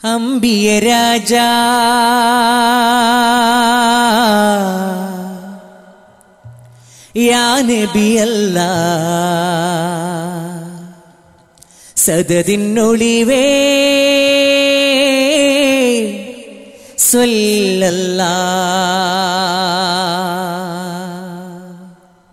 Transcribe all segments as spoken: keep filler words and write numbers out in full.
അംബിയ രാജാ യാ നബി അല്ലാഹ് സദദിന്നൊളിവേ സ്വല്ലല്ലാഹ്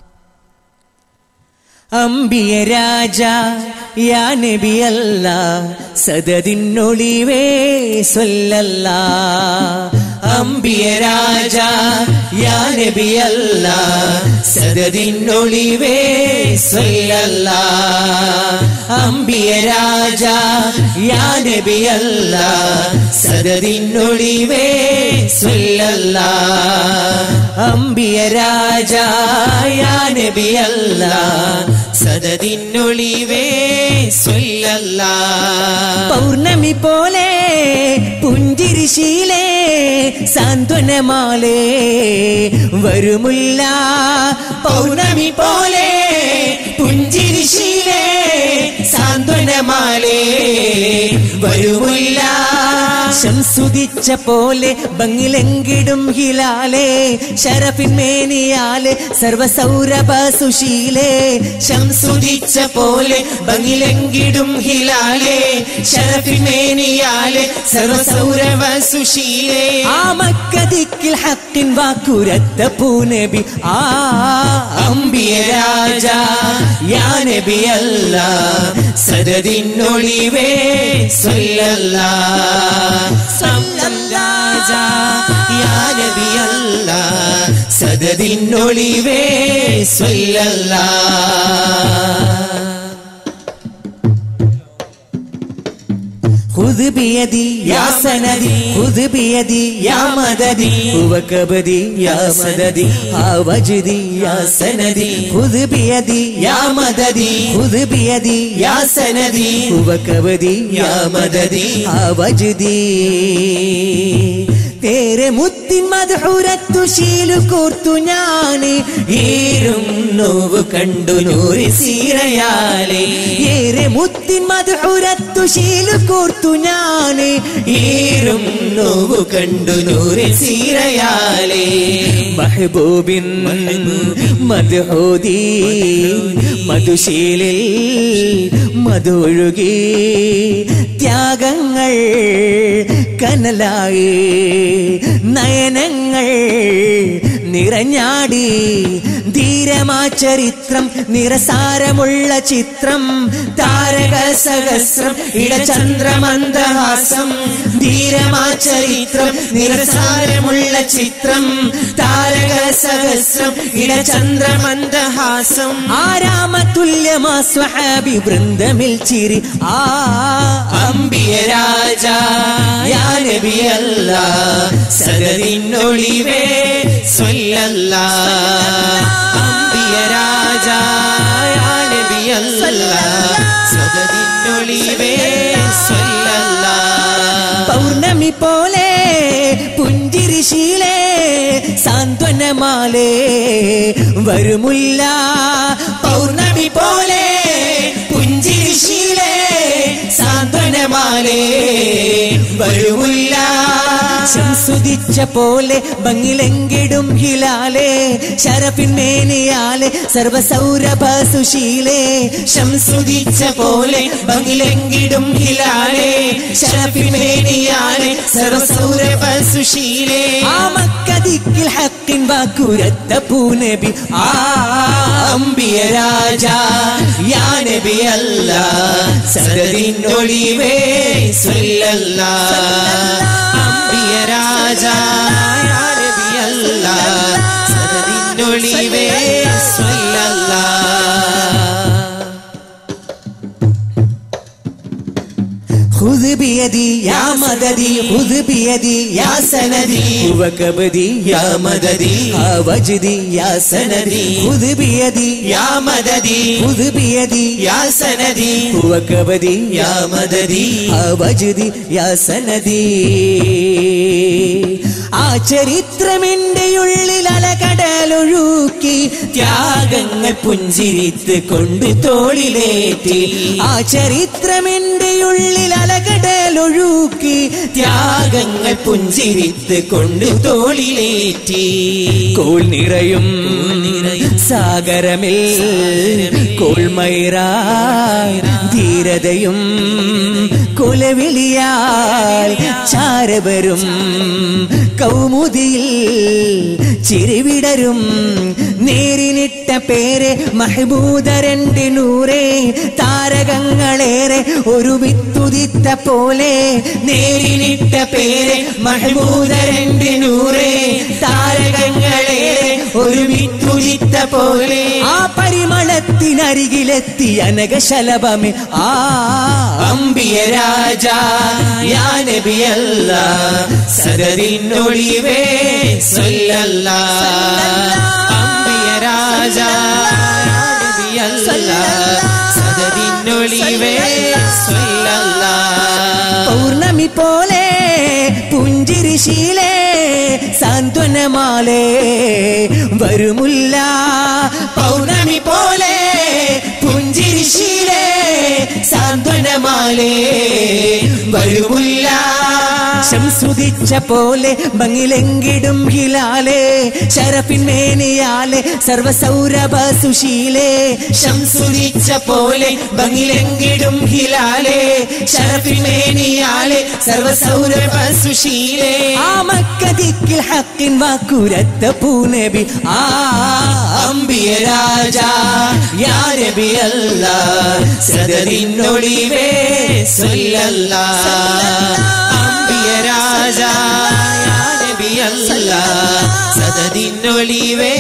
അംബിയ രാജാ യാ നബി അല്ലാഹ് സദദിന്നൊളിവേ സ്വല്ലല്ലാഹ് അംബിയ രാജാ യാ നബി അല്ലാഹ് സദദിന്നൊളിവേ സ്വല്ലല്ലാഹ് അംബിയ രാജാ യാ നബി അല്ലാഹ് സദദിന്നൊളിവേ സ്വല്ലല്ലാഹ് അംബിയ രാജാ യാ നബി അല്ലാഹ് സദദിന്നൊളിവേ സ്വല്ലല്ലാഹ് പൗർണമി പോലെ പുഞ്ചിരിശീലേ സാന്ത്വനമാലേ വരുമുല്ല പൗർണമി പോലെ പുഞ്ചിരിശീലേ സാന്ത്വനമാലേ വരുമുല്ല ശംസുദിച്ച പോലെ ഭംഗിലെങ്കിടും ഹിലാലേ ശരഫിന്മേനിയാലേ സർവസൗരഭ സുശീലേ ശംസുദിച്ച പോലെ ഭംഗിലെങ്കിടും ഹിലാലേ ശരഫിന്മേനിയാലേ സർവസൗരഭ സുശീലേ ആ മക്കദിക്കിൽ ഹക്കിൻ വാക്കുരത്ത പൂനബി ആ അംബിയ രാജാ യാ നബി അല്ലാഹ് സദദിന്നൊളിവേ സ്വല്ലല്ലാഹ് രാജാ യാ നബി അല്ലാഹ് സദദിന്നൊളിവേ സ്വല്ലല്ലാഹ് خذ بيدي يا سندي خذ بيدي يا مددي هو كبدي يا مددي ها وجدي يا سندي خذ بيدي يا مددي خذ بيدي يا سندي هو كبدي يا مددي ها وجدي तेरे മുത്തിൻ മദ്ഹൂരത്തു ശീലു കോർത്തു ഞാന് ഏറും നോവ് കണ്ടു നൂറി സീറയാലേ ഏറെ മുത്തിൻ മദ്ഹൂരത്തു ശീലു കോർത്തു ഞാന് ഏറും നോവ് കണ്ടു നൂറി സീറയാലേ മഹബൂബിൻ മദ്ഹൂദി മധുശീലിൽ മധുഴുകി ത്യാഗങ്ങൾ കനലായി നയനങ്ങൾ നിറഞ്ഞാടി ധീരമാ ചരിത്രം നിറസാരമുള്ള ചിത്രം താരക സഹസ്രം ഇടചന്ദ്രമന്ദഹാസം ധീരമാ ചരിത്രം നിറസാരമുള്ള ചിത്രം താരക സഹസ്രം ഇടചന്ദ്രമന്ദഹാസം ആരാമതുല്യമാ സ്വഹാബി വൃന്ദമിൽ ചിരി ആ അംബിയ രാജാ യാ നബി അല്ലാഹ് സദദിന്നൊളിവേ സ്വല്ലല്ലാഹ് അംബിയ രാജാ യാ നബി അല്ലാഹ് സദദിന്നൊളിവേ സ്വല്ലല്ലാഹ് പൗർണമി പോലെ പുഞ്ചിരിശീലേ സാന്ത്വനമാലേ വരുമുല്ല പൗർണമി പോലെ പുഞ്ചിരിശീലേ സാന്ത്വനമാലേ വരുമുല്ല ശംസുദിച്ച പോലെ ഭംഗിലെങ്കിടും ഹിലാലേ ശരഫിന്മേനിയാലേ സർവസൗരഭ സുശീലേ ശംസുദിച്ച പോലെ ഭംഗിലെങ്കിടും ഹിലാലേ ശരഫിന്മേനിയാലേ സർവസൗരഭ സുശീലേ ആ മക്കദിക്കിൽ ഹക്കിൻ വാക്കുരത്ത പൂനബി ആ അംബിയ രാജാ യാ നബി അല്ലാഹ് സദദിന്നൊളിവേ സ്വല്ലല്ലാഹ് അംബിയ രാജാ യാ നബി അല്ലാഹ് സദദിന്നൊളിവേ സ്വല്ലല്ലാഹ് خذ بيدي يا مددي خذ بيدي يا سندي هو كبدي يا مددي ها وجدي يا سندي خذ بيدي يا مددي خذ بيدي يا سندي هو كبدي يا مددي ها وجدي يا سندي ആ ചരിത്രമെന്റെ ഉള്ളിൽ അലകടലൊഴുക്കി ത്യാഗങ്ങൾ പുഞ്ചിരിത്ത് കൊണ്ട് തോളിലേറ്റി ആ ചരിത്രമെന്റെ ഉള്ളിൽ അലകടൽ കരളൊഴുക്കി ത്യാഗങ്ങൾ പുഞ്ചിരിത്ത് കൊണ്ടു തോളിലേറ്റി കോൾ നിറയും സാഗരമിൽ കോൾമൈറായി ധീരതയും കുലവിളിയാൽ ചാരവരും കൗമുദിയിൽ ചിരിവിടരും നേരിനിട്ട പേര് മഹ്ബൂദരന്റെ നൂറേ താരകങ്ങളേറെ ഒരു വിത്തുദിത്ത പോലെ നേരിനിട്ട പേര് മഹ്ബൂദരന്റെ നൂറേ താരകങ്ങളേറെ ഒരു വിത്തുദിത്ത പോലെ ആ പരിമളത്തിനരികിലെത്തി അനഘശലഭമേ ആ അമ്പിയ രാജാ യാ നബിയല്ലാഹ് സദരിന്നൊളിവേ സല്ലല്ലാഹ് അമ്പിയ രാജാ യാ നബിയല്ലാഹ് സദരിന്നൊളിവേ സല്ലല്ലാഹ് പൗർണമി പോലെ പുഞ്ചിരിശീലേ സാന്ത്വനമാലേ വരുമുല്ല പൗർണമി പോലെ പുഞ്ചിരിശീലേ സാന്ത്വനമാലേ വരുമുല്ല ശംസുദിച്ച പോലെ ഭംഗിലെങ്കിടും ഹിലാലേ ശരഫിൻ മേനിയാലെ സർവസൗരഭ സുശീലേ ശംസുദിച്ച പോലെ ഭംഗിലെങ്കിടും ഹിലാലേ ശരഫിൻ മേനിയാലെ സർവസൗരഭ സുശീലേ ആ മക്കദിക്കിൽ ഹക്കിൻ വാക്കുരത്ത പൂനബി ആ അമ്പിയ രാജാ യാ നബിയല്ലാഹ് സദരിന്നൊളിവേ സല്ലല്ലാഹ് അമ്പിയ രാജാ യാ നബിയല്ലാഹ് സദരിന്നൊളിവേ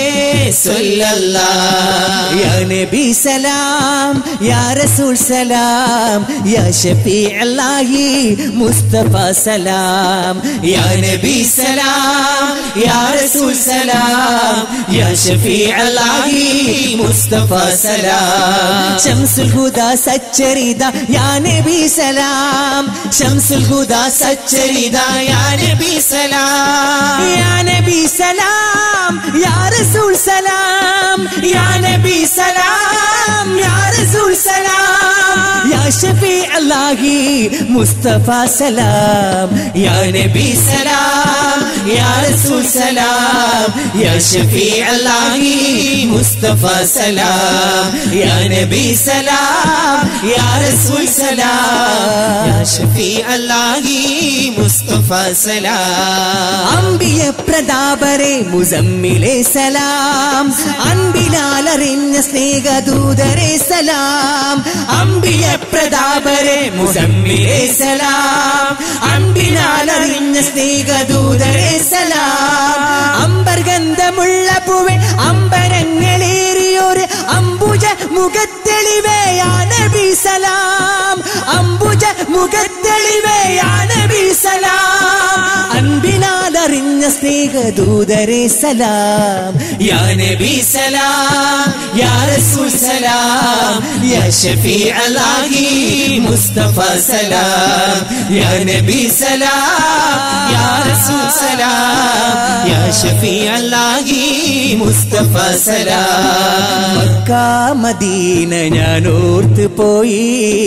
സല്ലല്ലാഹ് യാ നബി സലാം യാ റസൂൽ സലാം യാ ശഫീഉല്ലാഹി മുസ്തഫ സലാം യാ നബി സലാം യാ റസൂൽ സലാം യാ ശഫീഉല്ലാഹി മുസ്തഫ സലാം ശംസുൽ ഹുദാ സച്ചരിത യാ നബി സലാം ശംസുൽ ഹുദാ സച്ചരിത യാ നബി സലാം യാ നബി സലാം യാ റസൂൽ സലാം യാ നബി സലാം യാ റസൂൽ സലാം യാ ശഫീഉല്ലാഹി മുസ്തഫ സലാം യാ നബി സലാം യാ റസൂൽ സലാം യാ ശഫീഉല്ലാഹി മുസ്തഫ സലാം യാ നബി സലാം യാ റസൂൽ സലാം യാ ശഫീഉല്ലാഹി മുസ്തഫ സലാം അംബിയ പ്രതാപരെ മുസമ്മിലെ സലാം അൻപിലാലറിഞ്ഞ സ്നേഹദൂതരെ സലാം അംബിയ പ്രതാപരെ മുസമ്മിലെ സലാം അൻപിലാലറിഞ്ഞ സ്നേഹദൂതരെ സലാം അമ്പർഗന്ധമുള്ള പൂവേ അമ്പരങ്ങളേറിയൊരു അംബുജ മുഖത്തെളിവേ യാ നബി സലാം അംബുജ മുഖത്തെളിവേ യാ നബി സലാം അൻപിനാലറിഞ്ഞ സ്നേഹദൂതരെ സലാം യാ നബി സലാം യാ റസൂൽ സലാം യാ ശഫീഉല്ലാഹി മുസ്തഫ സലാം യാ നബി സലാം യാ റസൂൽ സലാം യാ ശഫീഉല്ലാഹി മുസ്തഫ സലാം മക്ക മദീന ഞാൻ ഓർത്ത് പോയി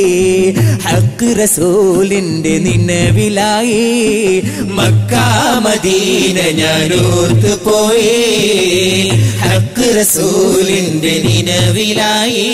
ഹഖ് റസൂലിന്റെ നിന്നവിലായി മക്ക മദീന ഞാൻ ഓർത്ത് പോയി ഹഖ് റസൂലിന്റെ നിന്നവിലായി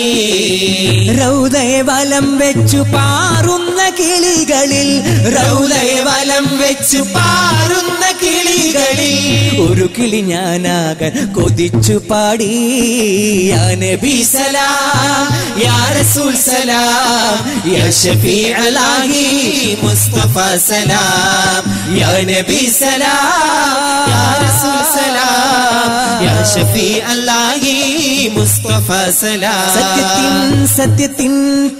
റൗദയെ വലം വെച്ചു പാറുന്ന കിളികളിൽ റൗദയെ വലം വെച്ചു പാറുന്ന കിളികളിൽ ഒരു കിളി ഞാനാകാൻ കൊതിച്ചു പാടി യാ നബി സലാം യാ റസൂൽ സലാം യാ ശഫീഉല്ലാഹി മുസ്തഫ സലാം യാ നബി സലാം യാ റസൂൽ സലാം യാ ശഫീഉല്ലാഹി മുസ്തഫ സലാം സത്യത്തിൻ സത്യത്തിൻ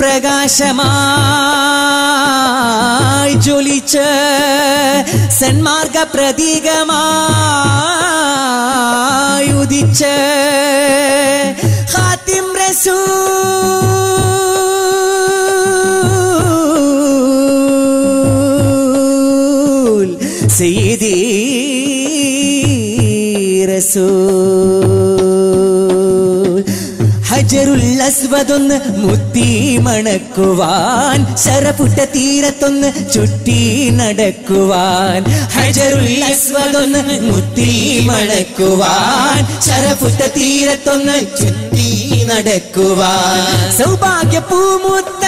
പ്രകാശമായി ജ്വലിച്ച സന്മാർഗ പ്രതീകമായി ഉദിച്ച ഖാതിം റസൂൽ സയ്യിദി റസൂൽ ഹജറുൽ അസ്വദൊന്ന് മുത്തി മണക്കുവാൻ ശരപുട്ട തീരത്തൊന്ന് ചുറ്റി നടക്കുവാൻ ഹജറുൽ അസ്വദൊന്ന് മുത്തി മണക്കുവാൻ ശരപുട്ട തീരത്തൊന്ന് ചുറ്റി നടക്കുവാൻ സൗഭാഗ്യ പൂമുത്ത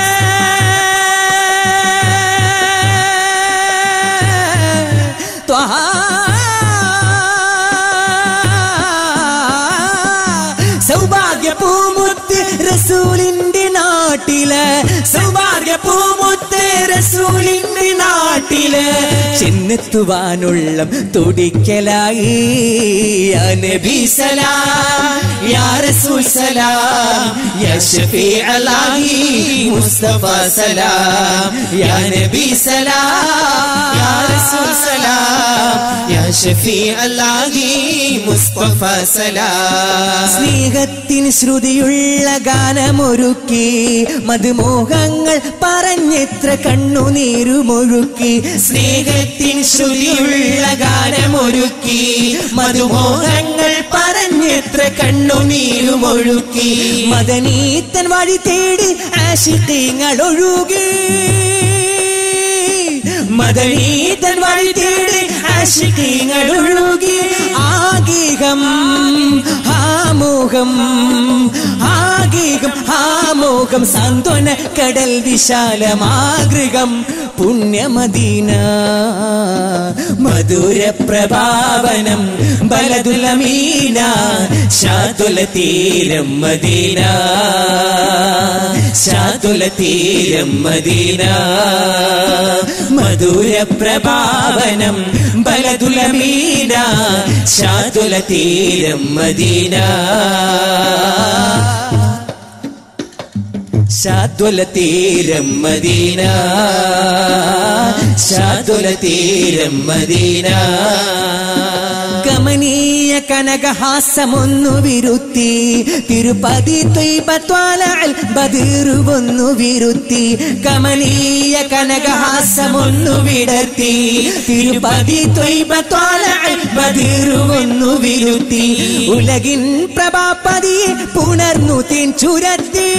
സൗഭാഗ്യ പൂമുത്ത് റസൂലിന്റെ നാട്ടില് സൗഭാഗ്യ പൂമുത്ത് റസൂലിന്റെ നാട്ടില് ചെന്നെത്തുവാനുള്ള തുടിക്കലായി യാ നബി സലാം യാ റസൂൽ സലാം യാ ശഫീഅലാഹി മുസ്തഫ സലാം യാ നബി സലാം യാ റസൂൽ സലാം യാ ശഫീഅലാഹി മുസ്തഫ സലാം സ്നേഹത്തിന് ശ്രുതിയുള്ള ഗാനമൊരുക്കി മധുമോഹങ്ങൾ പറഞ്ഞെത്ര കണ്ണുനീരുമൊഴുക്കി സ്നേഹത്തിന് ശ്രുതിയുള്ള ഗാനമൊരുക്കി മധുമോഹങ്ങൾ പറഞ്ഞെത്ര കണ്ണുനീരുമൊഴുക്കി മദനീത്തൻ വഴി തേടി ആശിഖീങ്ങൾ ഒഴുകി മദനീത്തൻ വഴി തേടി ആശിഖീങ്ങൾ ഒഴുകി ആഗീകം ആമോഹം ആഗീകം ആമോഹം സാന്ത്വന കടൽ വിശാലമാഗൃഹം പുണ്യമദീന മധുര പ്രഭാവനം ബലദുൽ അമീന ശാതുല തീരം മദീന ശാതുല തീരം മദീന മധുര പ്രഭാവനം ബലദുൽ അമീന ശാതുല തീരം മദീന ശാതുല തീരം മദീന ശാതുല തീരം മദീന കമനീയ കനകഹാസമൊന്നു വിരുത്തി തിരുപ്പതി ത്വയ്ബത്വാലഅൽ ബദറുവൊന്നു വിരുത്തി കമനീയ കനകഹാസമൊന്നു വിടർത്തി തിരുപ്പതി ത്വയ്ബത്വാലഅൽ ബദറുവൊന്നു വിരുത്തി ഉലകിൻ പ്രഭാപതിയെ പുണർന്നു തേൻ ചുരത്തി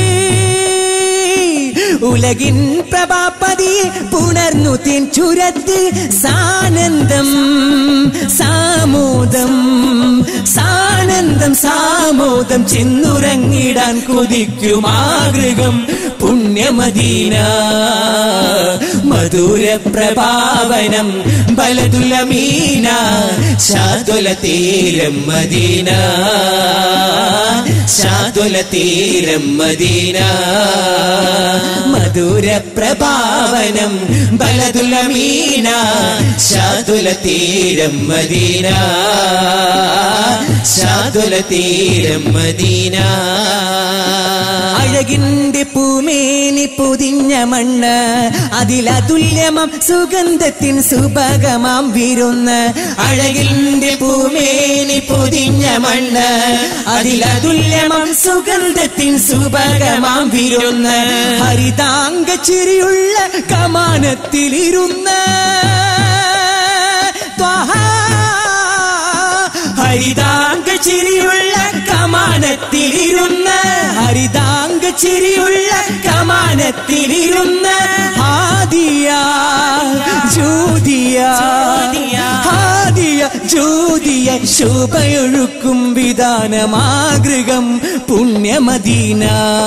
ഉലകിൻ പ്രഭാപതിയെ പുണർന്നു തേൻ ചുരത്തി സാനന്ദം സാമോദം സാനന്ദം സാമോദം ചെന്നുറങ്ങിടാൻ കൊതിക്കും ആഗ്രഹം പുണ്യമദീന മധുര പ്രഭാവനം ബലദുൽ അമീന ശാതുല തീരം മദീന ശാതുല തീരം മദീന മധുര പ്രഭാവനം ബലദുൽ അമീന ശാതുല തീരം മദീന ശാതുല തീരം മദീന അഴകിന്റെ പൂമേനി പൊതിഞ്ഞ മണ്ണ് അതിലതുല്യമം സുഗന്ധത്തിൻ സുഭഗമാം വിരുന്ന് അഴകിന്റെ പൂമേനി പൊതിഞ്ഞ മണ്ണ് അതിലതുല്യമം സുഗന്ധത്തിൻ സുഭഗമാം വിരുന്ന് ഹരിതാംഗ ചിരിയുള്ള കമാനത്തിലിരുന്ന് ഹരിതാംഗ ചിരിയുള്ള കമാനത്തിലിരുന്ന് ഹരിതാംഗ ചിരിയുള്ള കമാനത്തിലിരുന്ന് ഹാദിയ ജ്യോതിയ ഹാദിയ ജ്യോതിയ ശോഭയൊഴുക്കും വിധാനമാഗൃഹം പുണ്യമദീന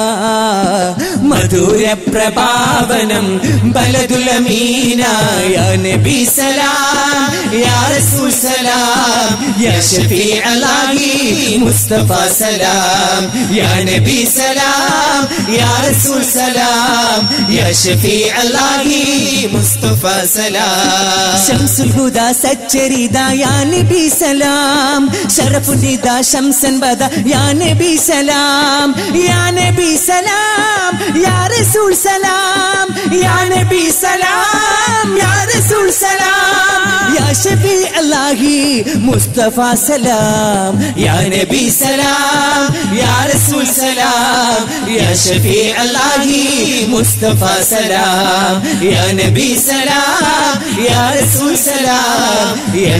മധുര പ്രഭാവനം ബലദുൽ അമീന യാ നബി സലാം യാ റസൂൽ സലാം യാ ശഫീഅലാഹി മുസ്തഫ സലാം യാ നബി സലാം യാ റസൂൽ സലാം യാ ശഫീഅലാഹി മുസ്തഫ സലാം ശംസുൽ ഹുദാ സച്ചരിദ യാ നബി സലാം ശറഫുൽ നിദാ ശംസൻ ബദ യാ നബി സലാം യാ നബി സലാം യാ റസൂൽ സലാം യാ നബി സലാം യാ റസൂൽ സലാം യാ ശഫീഅലാഹി മുസ്തഫ സലാം യാ നബി സലാം യാ റസൂൽ സലാം യാ ശഫീഅലാഹി മുസ്തഫ സലാം യാ നബി സലാം യാ റസൂൽ സലാം യാ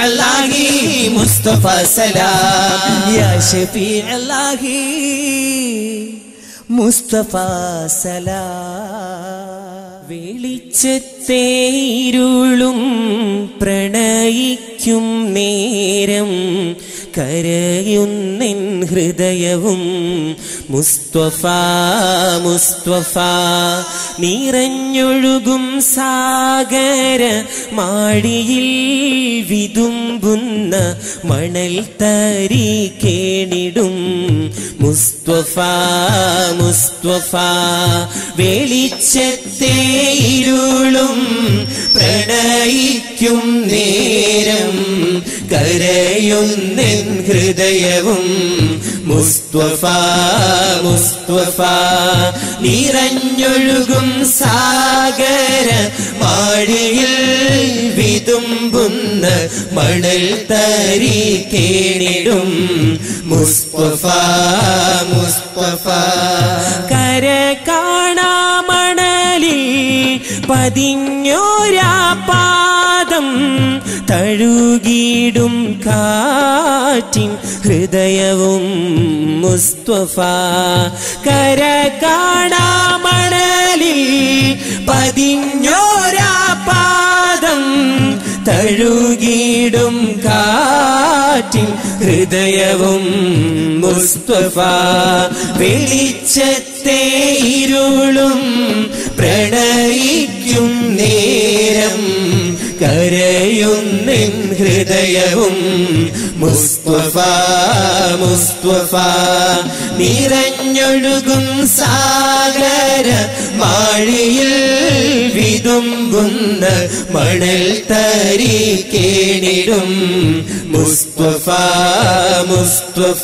ശഫീഅലാഹി മുസ്തഫ സലാം യാ ശഫീഅലാഹി മുസ്തഫ സലാം. വെളിച്ചത്തെ ഇരുളും പ്രണയിക്കും നേരം കരയുന്നെൻ ഹൃദയവും മുസ്തഫ മുസ്തഫ. നിറഞ്ഞൊഴുകും സാഗര മാടിയിൽ വിതുമ്പുന്ന മണൽ തരി കേണിടും മുസ്തഫ മുസ്തഫ. വെളിച്ചത്തെ ഇരുളും പ്രണയിക്കും നേരം കരയുന്നെൻ ഹൃദയവും മുസ്തഫ മുസ്തഫ. നിറഞ്ഞൊഴുകും സാഗര മാടിയിൽ വിതുമ്പുന്ന മണൽ തരി കേണിടും മുസ്തഫ മുസ്തഫ. കര കാണാ മണലിൽ പതിഞ്ഞോരാ പാദം തഴുകിടും കാറ്റിൻ ഹൃദയവും മുസ്തഫ. കര കാണാ മണലിൽ പതിഞ്ഞോരാ പാദം തഴുകിടും കാറ്റിൻ ഹൃദയവും മുസ്തഫ. വെളിച്ചത്തെ ഇരുളും പ്രണയിക്കും നേരം കരയുന്നെൻ ഹൃദയവും മുസ്തഫ മുസ്തഫ. നിറഞ്ഞൊഴുകും സാഗര മാഴിയിൽ വിതുമ്പുന്ന മണൽ തരി കേണിടും മുസ്തഫ മുസ്തഫ.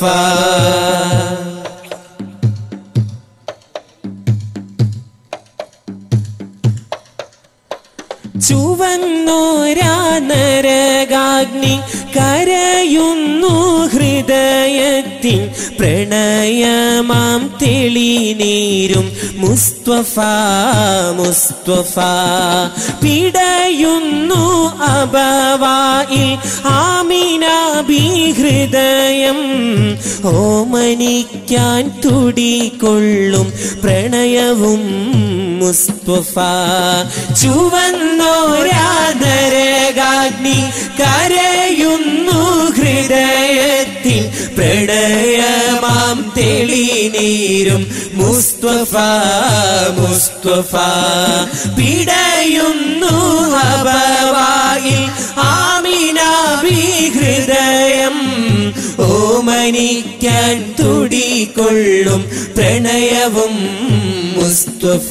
ചുവന്നോരാ നരകാഗ്നി കരയുന്നു ഹൃദയത്തിൻ പ്രണയമാം തെളിനീരും മുസ്തഫ മുസ്തഫ. പിടയുന്നു അബവായിൽ ആമിനാബി ഹൃദയം ഓമനിക്കാൻ തുടികൊള്ളും പ്രണയവും മുസ്തഫ. ചുവന്നോരാ നരകാഗ്നി കരയുന്നു ഹൃദയത്തിൽ പ്രണയമാം തെളിനീരും മുസ്തഫ മുസ്തഫ. പിടയുന്നു അബവായിൽ ആമിനാബി ഹൃദയം ഓമനിക്കാൻ തുടികൊള്ളും പ്രണയവും മുസ്തഫ.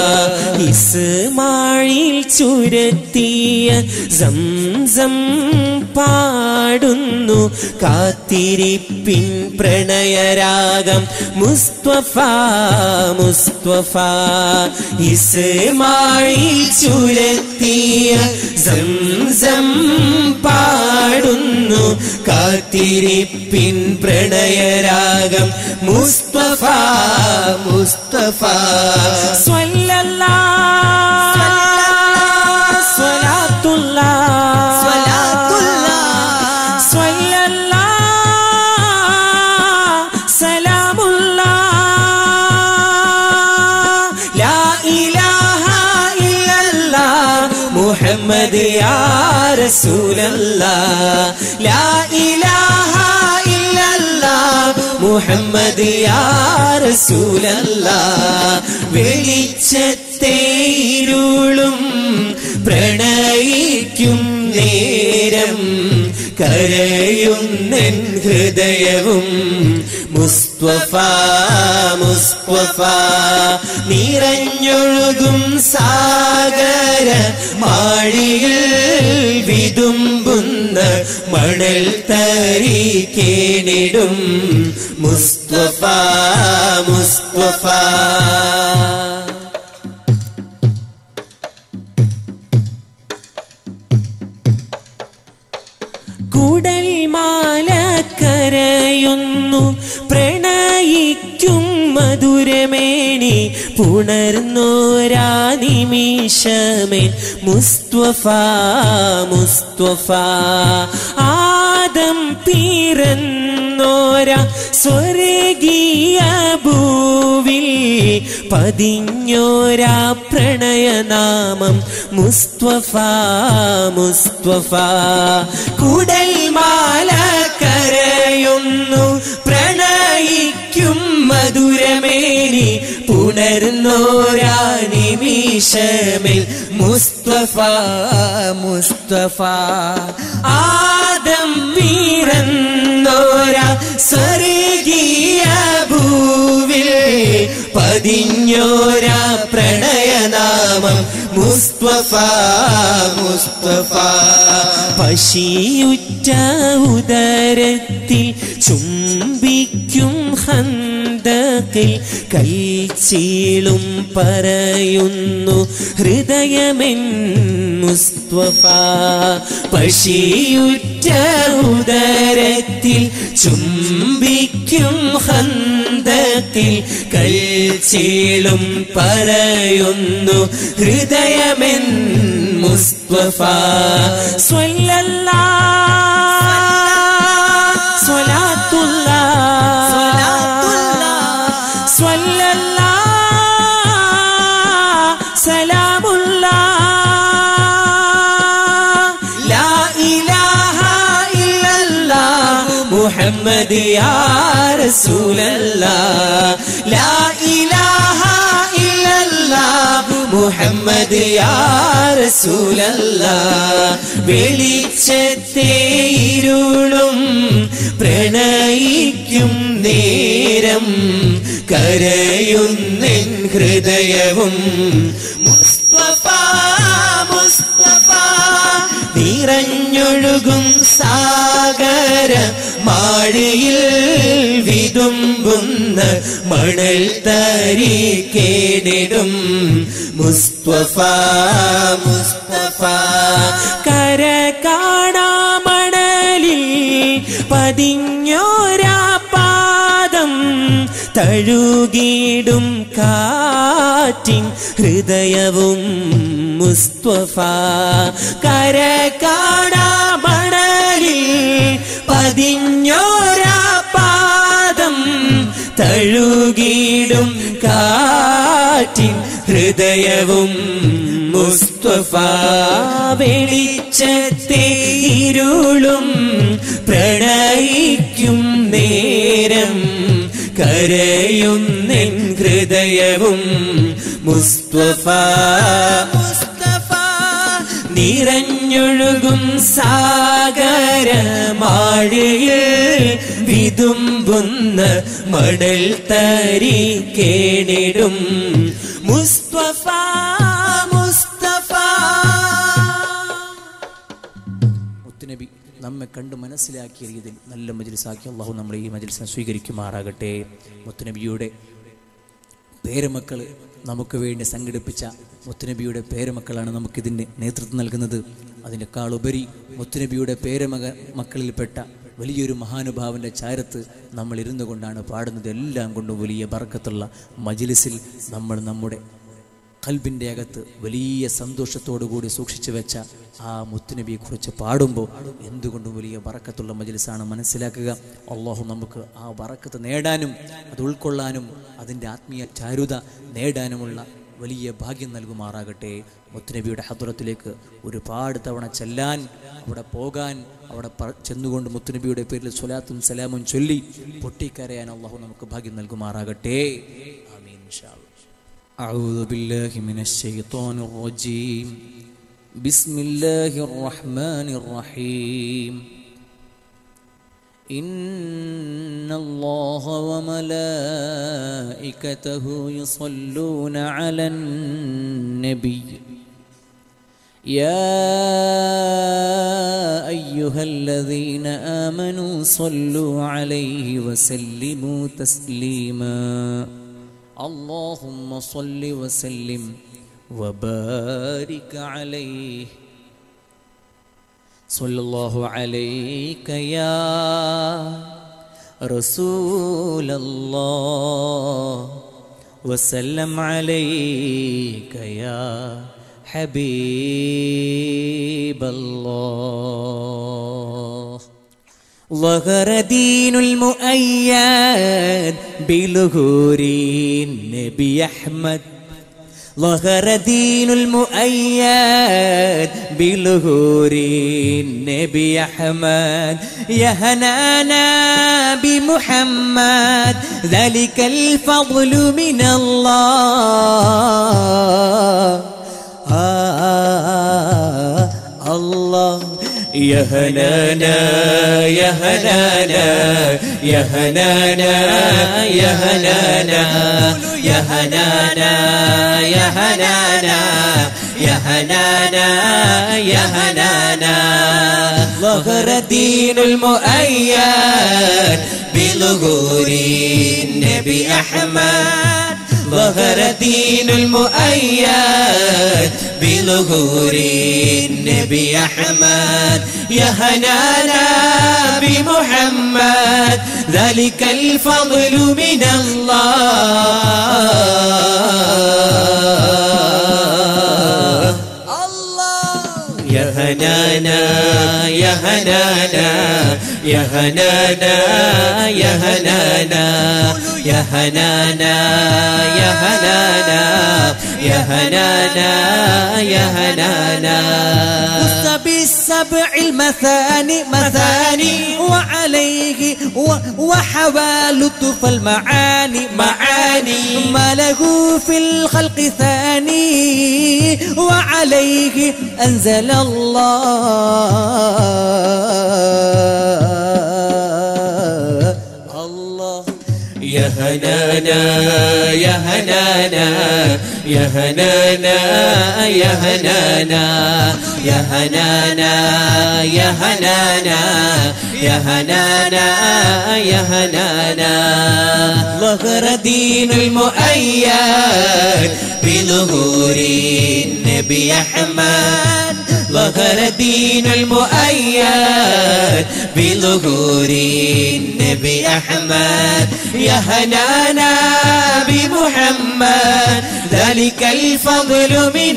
ഇസ്മായിൽ ചുരത്തിയ സംസം പാടുന്നു കാത്തിരിപ്പിൻ പ്രണയരാഗം മുസ്തഫ മുസ്തഫ. ഇസ്മായിൽ ചുരത്തിയ സംസം പാടുന്നു കാത്തിരിപ്പിൻ പ്രണയരാഗം മുസ്തഫ മുസ്തഫ. സ്വല്ലല്ലാഹ് സ്വലാത്തുല്ലാഹ് സ്വലാത്തുല്ലാഹ് സ്വല്ലല്ലാഹ് സലാമുല്ലാഹ്. ലാ ഇലാഹ ഇല്ലല്ലാഹ് മുഹമ്മദ് യാ റസൂലല്ലാഹ്. ലാ ഇലാഹ ഇല്ലല്ലാഹ് മുഹമ്മദ് യാ റസൂലല്ലാഹ്. വെളിച്ചത്തെ ഇരുളും പ്രണയിക്കും നേരം കരയുന്നെൻ ഹൃദയവും മുസ്തഫ മുസ്തഫ. നിറഞ്ഞൊഴുകും സാഗര മാഴിയിൽ വിതുമ്പുന്ന മണൽ തരി കേണിടും മുസ്തഫ മുസ്തഫ. കുടൽമാല കരയുന്നു പ്രണയിക്കും മധുരമേനി പുണർന്നോരാ നിമിഷമേൻ മുസ്തഫ മുസ്തഫ. ആദം പിറന്നോരാ സ്വർഗീയ ഭൂവിൽ പതിഞ്ഞോരാ പ്രണയനാമം മുസ്തഫ മുസ്തഫ. കുടൽമാല കരയുന്നു പ്രണയിക്കും മധുരമേനി പുണർന്നോരാ നിമിഷമിൽ മുസ്തഫ മുസ്തഫ. ആദം പിറന്നോരാ സ്വർഗീയ ഭൂവിൽ പതിഞ്ഞോരാ പ്രണയനാമം മുസ്തഫ മുസ്തഫ. പശിയുറ്റ ഉദരത്തിൽ ചുംബിക്കും ഹന്തകിൽ കൽച്ചീളും പറയുന്നു ഹൃദയമെൻ മുസ്തഫ. പശിയുറ്റ ഉദരത്തിൽ ചുംബിക്കും ഹന്തകിൽ കൽച്ചീളും പറയുന്നു ഹൃദയമെൻ മുസ്തഫ. സ്വല്ലല്ലാഹ് സ്വലാത്തുല്ലാഹ് സ്വല്ലല്ലാഹ് സലാമുല്ലാഹ്. ലാ ഇലാഹ ഇല്ലല്ലാഹ് മുഹമ്മദ് യാ റസൂലല്ലാഹ്. ലാ ഇലാഹ ഇല്ലല്ലാഹ് മുഹമ്മദ് യാ റസൂലല്ലാഹ്. വെളിച്ചത്തെ ഇരുളും പ്രണയിക്കും നേരം കരയുന്നെൻ ഹൃദയവും മുസ്തഫ മുസ്തഫ. നിറഞ്ഞൊഴുകും സാഗര മാഴിയിൽ വിതുമ്പുന്ന മണൽ തരി കേടിടും മുസ്തഫ മുസ്തഫ. കര കാണാ മണലിൽ പതിഞ്ഞോരാ പാദം തഴുകിടും കാറ്റിൻ ഹൃദയവും മുസ്തഫ. കര കാണാ മണലിൽ പതിഞ്ഞോരാ പാദം തഴുകിടും കാറ്റിൻ ഹൃദയവും മുസ്തഫ. വെളിച്ചത്തെ ഇരുളും പ്രണയിക്കും നേരം കരയുന്നെൻ ഹൃദയവും മുസ്തഫ മുസ്തഫ. നിറഞ്ഞൊഴുകും സാഗര മാഴിയിൽ വിതുമ്പുന്ന മണൽ തരി കേണിടും മുസ്തഫ മുസ്തഫ. മുത്തുനബി നമ്മെ കണ്ട് മനസ്സിലാക്കിയ രീതിയിൽ നല്ല മജ്ലിസാക്കി അള്ളാഹു നമ്മളെ ഈ മജ്ലിസിനെ സ്വീകരിക്കുമാറാകട്ടെ. മുത്തുനബിയുടെ പേരമക്കൾ നമുക്ക് വേണ്ടി സംഘടിപ്പിച്ച മുത്തുനബിയുടെ പേരമക്കളാണ് നമുക്കിതിൻ്റെ നേതൃത്വം നൽകുന്നത്. അതിനേക്കാളുപരി മുത്തുനബിയുടെ പേരമക മക്കളിൽപ്പെട്ട വലിയൊരു മഹാനുഭാവൻ്റെ ചാരത്ത് നമ്മൾ ഇരുന്നു കൊണ്ടാണ് പാടുന്നത്. എല്ലാം കൊണ്ടും വലിയ ബർക്കത്തുള്ള മജ്ലിസിൽ നമ്മൾ നമ്മുടെ ഖൽബിൻ്റെ അകത്ത് വലിയ സന്തോഷത്തോടു കൂടി സൂക്ഷിച്ചു വെച്ച ആ മുത്തുനബിയെക്കുറിച്ച് പാടുമ്പോൾ എന്തുകൊണ്ടും വലിയ ബറക്കത്തുള്ള മജ്ലിസാണ് മനസ്സിലാക്കുക. അള്ളാഹു നമുക്ക് ആ ബറക്കത്ത് നേടാനും അത് ഉൾക്കൊള്ളാനും അതിൻ്റെ ആത്മീയ ചാരുത നേടാനുമുള്ള വലിയ ഭാഗ്യം നൽകുമാറാകട്ടെ. മുത്തുനബിയുടെ ഹദ്റത്തിലേക്ക് ഒരുപാട് തവണ ചെല്ലാൻ, അവിടെ പോകാൻ, അവിടെ ചെന്നുകൊണ്ട് മുത്തുനബിയുടെ പേരിൽ സ്വലാത്തും സലാമും ചൊല്ലി പൊട്ടിക്കരയാൻ അള്ളാഹു നമുക്ക് ഭാഗ്യം നൽകുമാറാകട്ടെ. ആമീൻ ഇൻഷാ അല്ലാഹ്. أعوذ بالله من الشيطان الرجيم. بسم الله الرحمن الرحيم. إن الله وملائكته يصلون على النبي يا أيها الذين آمنوا صلوا عليه وسلموا تسليما. اللهم صل وسلم وبارك عليه. صلى الله عليك يا رسول الله وسلم عليك يا حبيب الله. ظهر دين المؤيد بظهور النبي أحمد ظهر دين المؤيد بظهور النبي أحمد يا هنانا بمحمد ذلك الفضل من الله آه الله يا هنانا يا هنانا يا هنانا يا هنانا يا هنانا يا هنانا يا هنانا يا هنانا ظهر الدين المؤيد بظهور النبي أحمد ظهر الدين المؤيد بظهور النبي أحمد يا هنانا بمحمد ذلك الفضل من الله يا هنانا يا هنانا يا هنانا يا هنانا يا هنانا يا هنانا يا هنانا يا هنانا خص بالسبع المثاني مثاني وعليه وحوى لطف المعاني معاني ما له في الخلق ثاني وعليه أنزل الله الله يا هنانا يا هنانا يا هنانا يا هنانا يا هنانا يا هنانا يا هنانا يا هنانا ظهر دين المؤيد بظهور النبي أحمد ظهر دين المؤيد بظهور النبي أحمد يا هنانا بمحمد ذلك الفضل من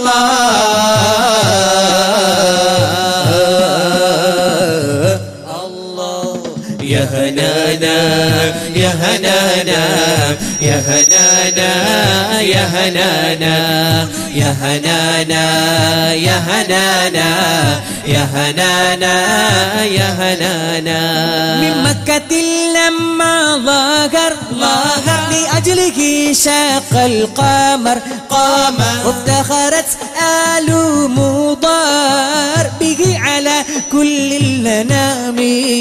الله الله يا هنانا يا هنانا يا هنانا يا هنانا يا هنانا يا هنانا يا هنانا يا هنانا من مكة لما ظهر ظهر لأجله شاق القمر قمر وافتخرت آل مضار به على كل الأنام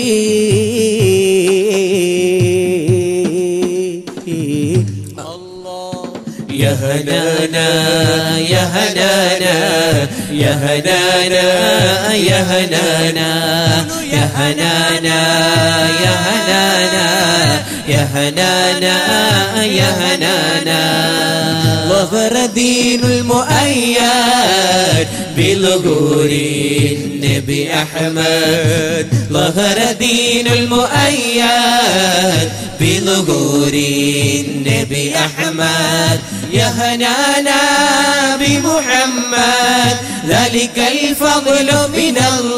يا هنانا يا هنانا يا هنانا يا هنانا يا هنانا يا هنانا يا هنانا يا هنانا ظهر دين المؤيد بظهور النبي أحمد ظهر دين المؤيد بظهور النبي أحمد يا هنانا بمحمد ذلك الفضل من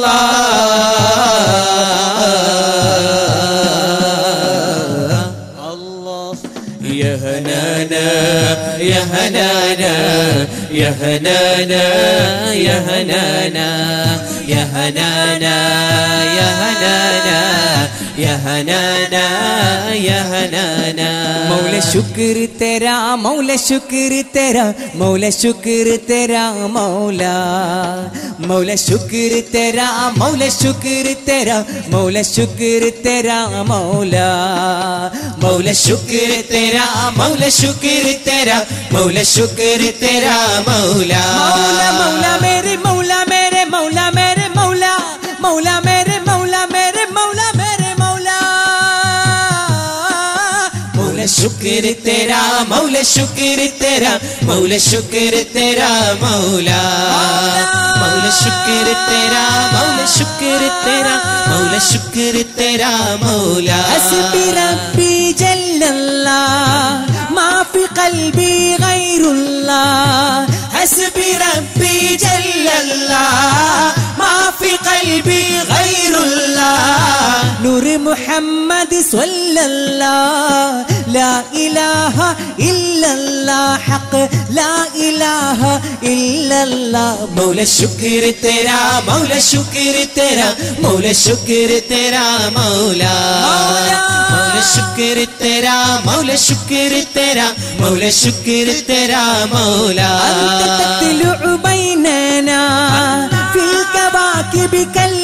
الله الله يا هنانا يا هنانا يا هنانا يا هنانا يا هنانا يا هنانا يا هنانا يا هنانا مولى شکر تیرا مولا شکر تیرا مولا شکر تیرا مولا مولا شکر تیرا مولا شکر تیرا مولا شکر تیرا مولا مولا شکر تیرا مولا شکر تیرا مولا شکر تیرا مولا مولا مولا میرے مولا میرے مولا میرے مولا مولا میرے مولا میرے مولا میرے مولا مولا شکر تیرا مولا شکر تیرا مولا شکر تیرا مولا مولا شکر تیرا مولا شکر تیرا مولا شکر تیرا مولا حسبي ربي جل الله ما في قلبي غير الله حسبي ربي جل الله ما في قلبي غير الله محمد صلى الله لا إله إلا الله حق لا إله إلا الله مولا الشكر تیرا مولا الشكر تیرا مولا الشكر تیرا مولا مولا الشكر تیرا مولا الشكر تیرا مولا الشكر تیرا مولا أنت تطلع بيننا في الكواكب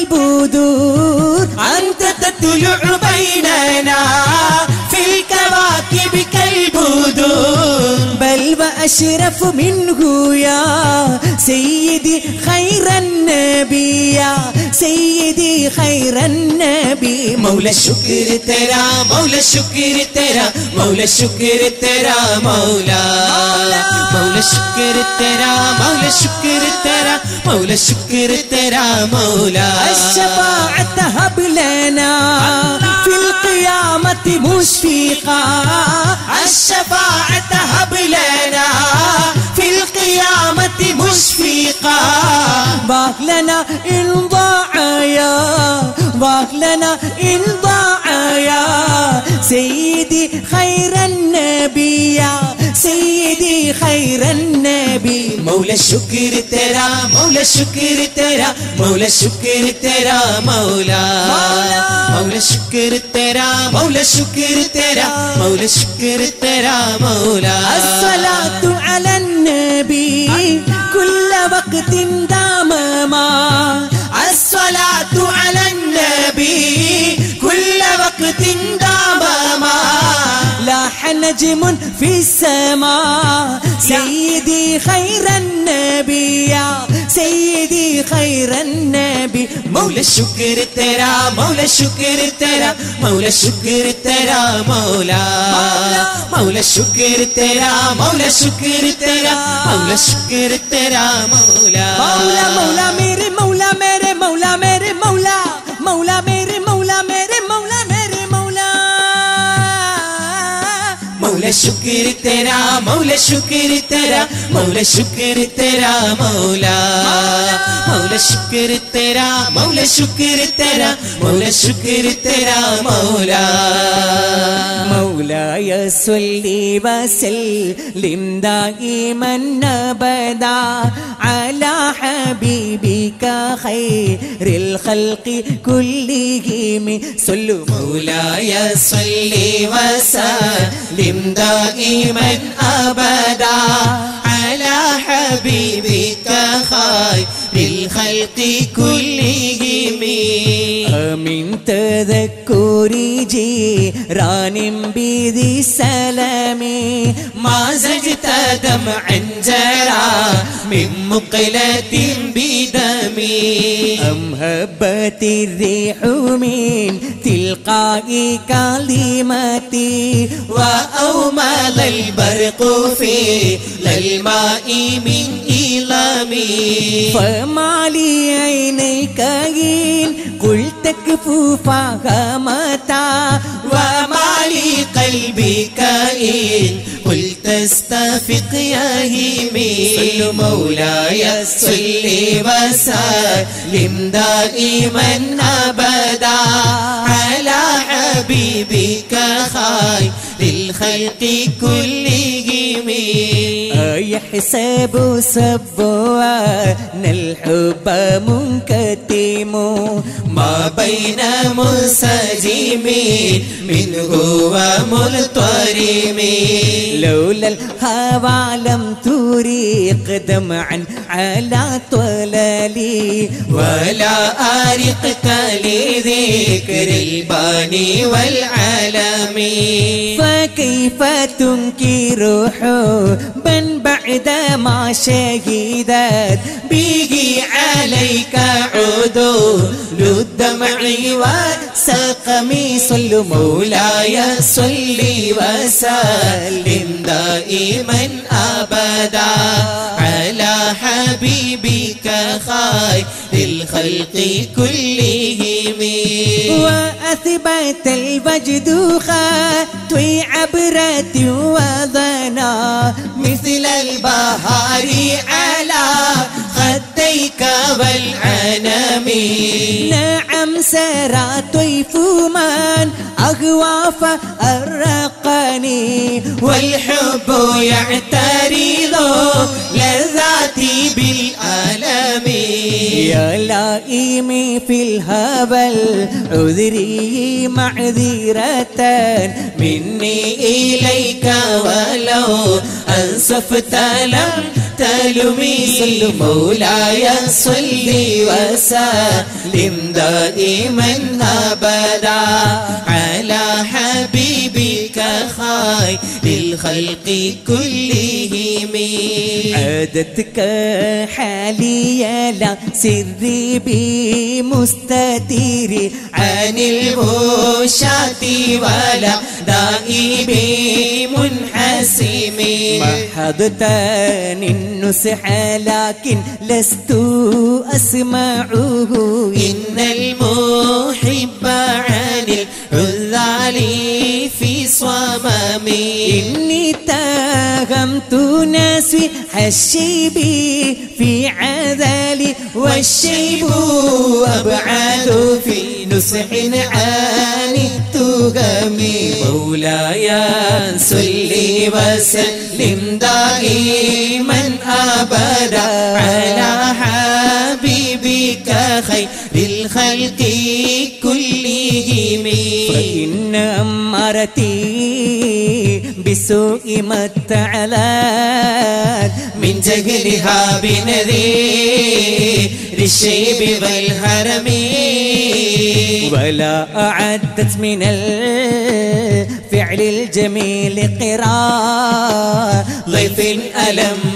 كالبدور أنت تطلع بيننا في الكواكب كالبدور بل وأشرف منه يا سيدي خير النبي يا سيدي خير النبي مولا الشكر تیرا مولا الشكر تیرا مولا الشكر تیرا مولا مولا الشكر تیرا مولا الشكر تیرا مولا الشكر تیرا مولا الشفاعة هب لنا في القيامة مشفقا الشفاعة هب لنا في القيامة مشفقا باق لنا إن ضاع يا باق لنا إن ضاع يا سيدي خير النبي يا سيدي خير النبي مولا الشكر تیرا مولا الشكر تیرا مولا الشكر تیرا مولا مولا الشكر تیرا مولا الشكر تیرا مولا الشكر تیرا مولا الصلاة على النبي كل وقت دام ما الصلاة على النبي كل وقت دام ما لاح نجم في السماء سيدي خير النبي يا سيدي خير النبي مولا الشكر تیرا مولا الشكر تیرا مولا الشكر تیرا مولا مولا الشكر تیرا مولا الشكر تیرا مولا الشكر تیرا مولا مولا مولا میرے مولا میرے مولا میرے مولا مولا میرے مولا میرے مولا میرے مولا مولا الشكر تیرا مولا الشكر تیرا مولا الشكر تیرا مولا مولا الشكر تیرا مولا الشكر تیرا مولا الشكر تیرا مولا مولاي صل وسلم دائما ابدا على حبيبك خير الخلق كلهم صلوا مولاي صل وسلم دائما ابدا على حبيبك خير الخلق كلهم من تذكر جيران بذي السلام ما زجت دمعا جرى من مقلة بدمي أم هبت الريح من تلقاء كلمتي وأومل البرق في الماء من إلمي فما لي عينيك إن قلت كفوفها متى وما لي قلبك إن قلت استفق يا همي صل مولاي صل وسلم دائما أبدا على حبيبك خير الخلق كلهم أيحسب سبوان الحب منكتم ما بين منسجمين منه وملترم لولا الهوى لم تريق دمعا على طلالي ولا أرقك لذكر الباني والعالمين فكيف تنكر حبا بعدما شهدت به عليك عدول الدمع والسقم صل مولاي صل وسلم دائما أبدا على حبيبك خير الخلق كلهم وأثبت الوجد خطوي عبرة وظنا مثل البهار على خديك والعنم نعم سرى طيف من أهوى فأرقني والحب يعترض لذاتي بالألم يا لائمي في الهبل عذري معذرة مني إليك ولو أنصفت لم تلمي مولاي صل وسلم دائما أبدا على حبيبك خير الخلق كلهم عادتك حالي لا سري بمستتير عن المشاة ولا دائب منحسم محضتني النصح لكن لست أسمعه إن المحب عن العذال في صمم إني تاهمت ناسي الشيبي في عذالي والشيب أبعد في نصح عن التهم مولاي صل وسلم دائما أبدا على حبيبك خير الخلق كلهم فإن أمرتي بسوء ما تعلان من جهلها بنذير الشيب والهرم ولا أعدت من الفعل الجميل قراء ضيف ألم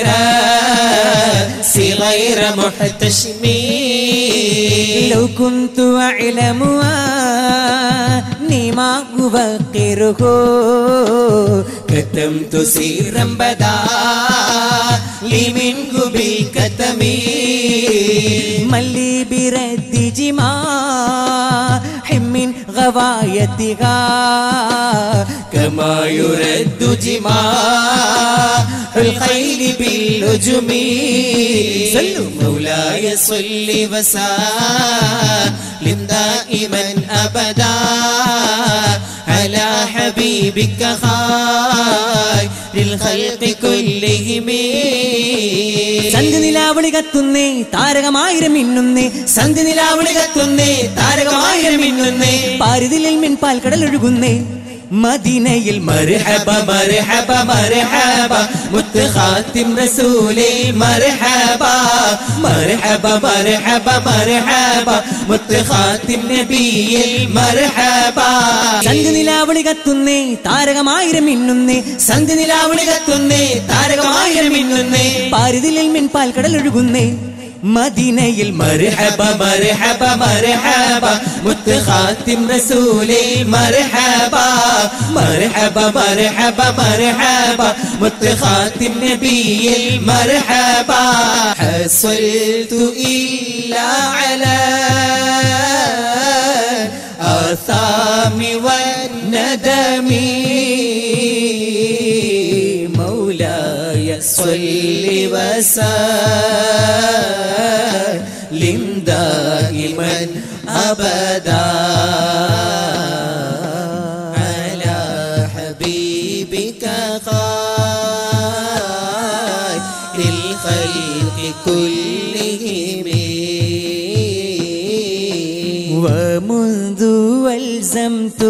براس غير محتشم لو كنت أعلم أني ما أفكره كتمت سيرا بدا لي منه بالكتم ملي برد جماح من غوايتها كما يرد جماح الخيل بالهجم صلوا مولاي صل وسلم دائما أبدا على حبيبك خير الخلق كلهم സന്ധ്യ നിലാവളി കത്തുന്നേ താരകമായിരം മിന്നുന്നേ സന്ധ്യ നിലാവളി കത്തുന്നേ താരകമായിരം മിന്നുന്നേ പാരിതിലിൽ മിൻപാൽ കടലൊഴുകുന്നേ മദീനയിൽ മർഹബ മർഹബ മർഹബ മുത്ത് ഖാതിം റസൂലേ മർഹബ മർഹബ മർഹബ മർഹബ മുത്ത് ഖാതിം നബിയേ മർഹബ സന്ധ്യ നിലാവളി കത്തുന്നേ താരകമായിരം മിന്നുന്നേ സന്ധ്യ നിലാവളി കത്തുന്നേ താരകമായിരം മിന്നുന്നേ പാരിതിലിൽ മിൻപാൽ കടലൊഴുകുന്നേ മദീനയിൽ മർഹബ മർഹബ മർഹബ മുത്ത് ഖാതിം റസൂലേ മർഹബ മർഹബ മർഹബ മർഹബ മുത്ത് ഖാതിം നബിയേ മർഹബ ഹസൽതു ഇല്ലാ അലാ ആസാമി വന്നദമി مولاي صل وسلم دائما أبدا على حبيبك خير الخلق كلهم ومنذ ألزمت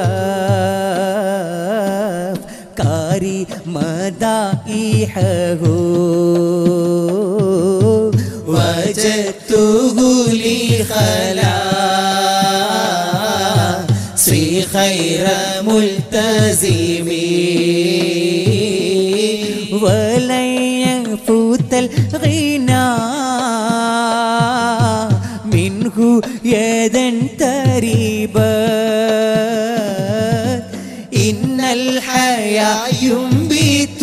أفكاري مدائحه وجدته لي خلاصي خير ملتزم ولن يفوت الغنى منه يدا تريبا إن الحياة ينبت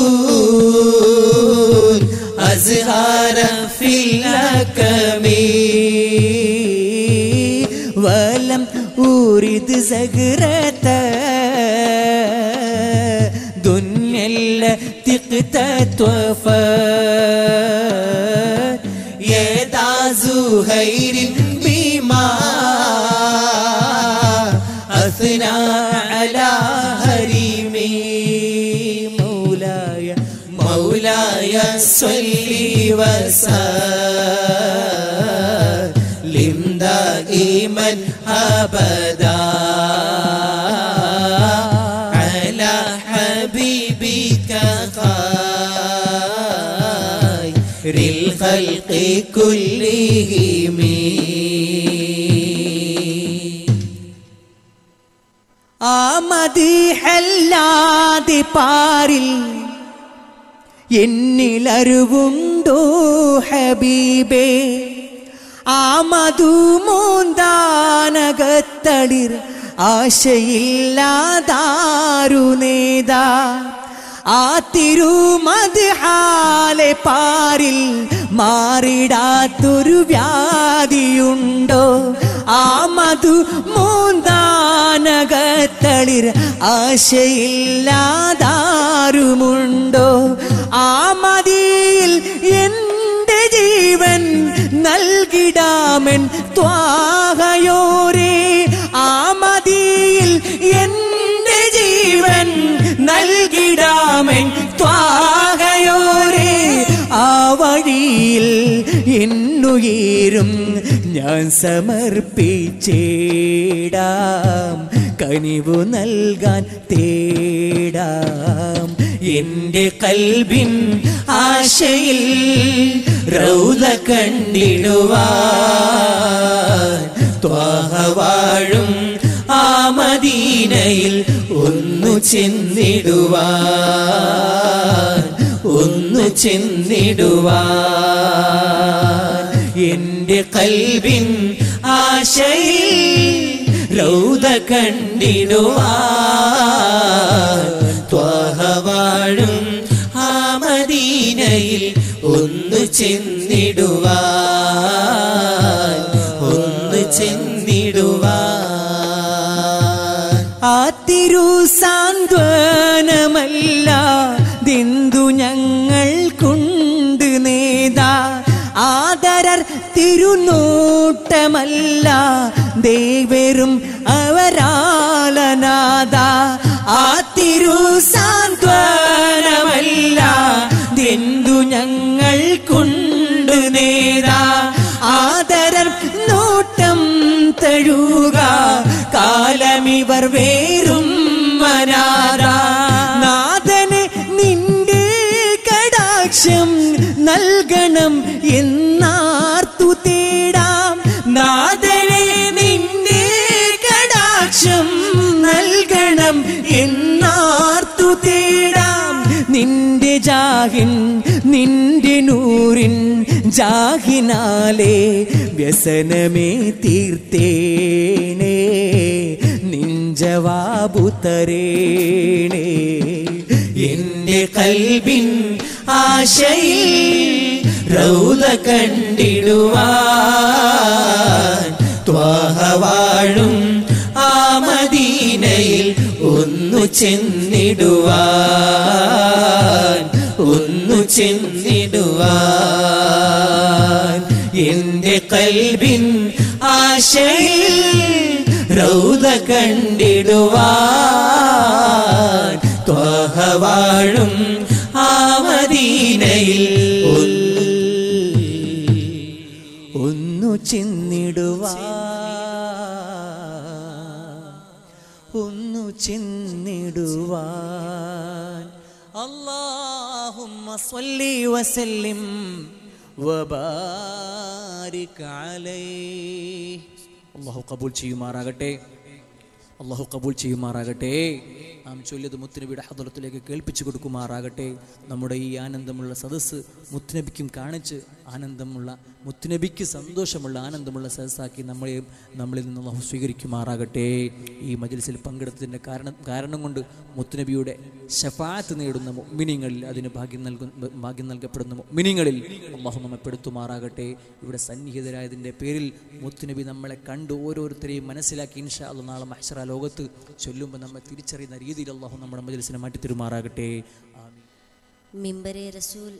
الأزهار في الأكم ولم أريد زهرة دنيا التي اقتطفت يدا زهير بما أثنى صلي وسلم دائما أبدا على حبيبك خير الخلق كلهم. ആ മദീഹല്ലാതെ പാരിൽ എന്നിലറിവുണ്ടോ ഹബീബേ, ആ മധുമോന്താനകത്തളിർ ആശയില്ലാതാരു നേതാ, ആ തിരുമദ്ഹാലെ പാരിൽ മാറിടാത്തൊരു വ്യാധിയുണ്ടോ, ആ മധു മോന്താനകത്തളിർ ആശയില്ലാതാരുമുണ്ടോ, ആ മദിയിൽ എന്റെ ജീവൻ നൽകിടാമൻ ത്വാഹയോരേ, ആ മദിയിൽ എന്റെ ജീവൻ നൽകിടാമൻ ത്വാഹയോരേ, ആ വഴിയിൽ എന്നുയരും ഞാൻ സമർപ്പിച്ചേടാം, കനിവു നൽകാൻ തേടാം. എന്റെ കൽബിൻ ആശയിൽ റൗദ കണ്ടിടുവാൻ, ത്വാഹ വാഴും ആ മദീനയിൽ ഒന്നു ചെന്നിടുവാൻ, ഒന്നു ചെന്നിടുവാൻ. എന്റെ കൽബിൻ ആശയിൽ റൗദ കണ്ടിടുവാൻ, ത്വാഹ വാഴും ആ മദീനയിൽ ഒന്ന് ചെന്നിടുവാൻ, ഒന്ന് ചെന്നിടുവാൻ. ആ തിരു സാന്ത്വനമല്ല ദിന്ദു ഞങ്ങൾക്കുണ്ട് നേതാ, ആദരർ തിരുനോട്ടമല്ല ദേവരും അവരാലനാദ, ആ തിരു സാന്ത്വനമല്ല ദിന്ദു ഞങ്ങൾക്കുണ്ട് നേതാ, ആദരർ നോട്ടം തഴുക കാലമിവർ വേറും വനാദ. നാഥനെ നിന്റെ കടാക്ഷം നൽകണം എന്നാർത്തു തേടാം, നാഥനെ നിന്റെ കടാക്ഷം നൽകണം എന്നാർത്തു തേടാം. നിന്റെ ജാഹിൻ നിന്റെ നൂറിൻ ജാഹിനാലേ വ്യസനമേ തീർത്തേണേ, നിൻ ജവാബു തരേണേ. എന്റെ കൽബിൻ ആശയിൽ റൗദ കണ്ടിടുവാൻ, ത്വാഹ വാഴും ആ മദീനയിൽ ഒന്നു ചെന്നിടുവാൻ, ഒന്നു ചെന്നിടുവാൻ. എന്റെ കൽബിൻ ആശയിൽ റൗദ കണ്ടിടുവാൻ, ത്വാഹ വാഴും ആ മദീനയിൽ ഒന്നു ചെന്നിടുവാൻ, ഒന്നു ചെന്നിടുവാൻ. അല്ലാഹുമ്മ സ്വല്ലി വസല്ലിം വബാരിക് അലൈഹി. അല്ലാഹു ഖബൂൽ ചെയ്യുമാറാകട്ടെ, അല്ലാഹു ഖബൂൽ ചെയ്യുമാറാകട്ടെ. നാം ചൊല്ലിയത് മുത്തുനബിയുടെ ഹദ്റത്തിലേക്ക് കേൾപ്പിച്ചു കൊടുക്കുമാറാകട്ടെ. നമ്മുടെ ഈ ആനന്ദമുള്ള സദസ്സ് മുത്തുനബിക്കും കാണിച്ച് ആനന്ദമുള്ള, മുത്തുനബിക്ക് സന്തോഷമുള്ള ആനന്ദമുള്ള സദസ്സാക്കി നമ്മളെയും നമ്മളിൽ നിന്ന് അല്ലാഹു സ്വീകരിക്കുമാറാകട്ടെ. ഈ മജ്‌ലിസിൽ പങ്കെടുത്തതിൻ്റെ കാരണം കാരണം കൊണ്ട് മുത്തുനബിയുടെ ശഫാഅത്ത് നേടുന്ന മുഅ്മിനീങ്ങളിൽ, അതിന് ഭാഗ്യം നൽകുന്ന ഭാഗ്യം നൽകപ്പെടുന്ന മുഅ്മിനീങ്ങളിൽ അല്ലാഹു നമ്മെ പെടുത്തുമാറാകട്ടെ. ഇവിടെ സന്നിഹിതരായതിൻ്റെ പേരിൽ മുത്തുനബി നമ്മളെ കണ്ട് ഓരോരുത്തരെയും മനസ്സിലാക്കി ഇൻഷാ അല്ലാഹ് നാളെ മഹ്ശറ ലോകത്ത് ചൊല്ലുമ്പോൾ നമ്മെ തിരിച്ചറിയുന്ന രീതിയിൽ അല്ലാഹു നമ്മുടെ മജ്‌ലിസിനെ മാറ്റി തരുമാറാകട്ടെ. मिंबरे रसूल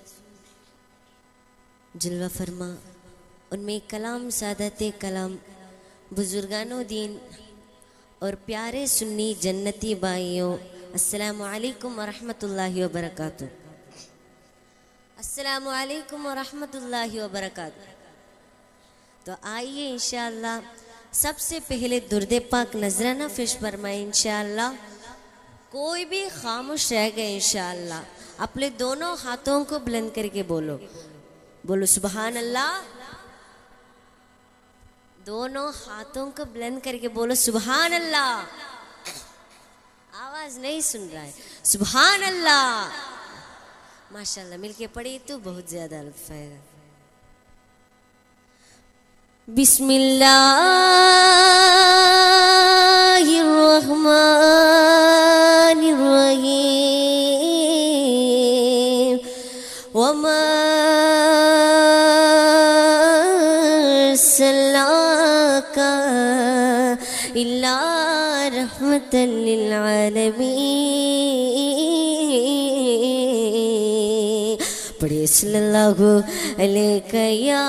जलवा फरमा, उनमें कलाम सादते कलाम बुजुर्गानो दीन और प्यारे सुन्नी जन्नती भाइयों, अस्सलामु अलैकुम व रहमतुल्लाहि व बरकातुहू. السلام علیکم ورحمۃ اللہ وبرکاتہ. تو آئیے انشاءاللہ سب سے پہلے درود پاک نذرانہ پیش فرمائیں انشاءاللہ. کوئی بھی خاموش رہ گئے انشاءاللہ اپنے دونوں ہاتھوں کو بلند کر کے بولو بولو سبحان اللہ. دونوں ہاتھوں کو بلند کر کے بولو سبحان اللہ. آواز نہیں سن رہا ہے. سبحان اللہ. ماشاءاللہ مل کے پڑھی تو بہت زیادہ لطف آئے گا. بسم اللہ الرحمن الرحیم وما ارسلناک الا رحمۃ للعالمین. پڑھیے صلی اللہ علیہ یا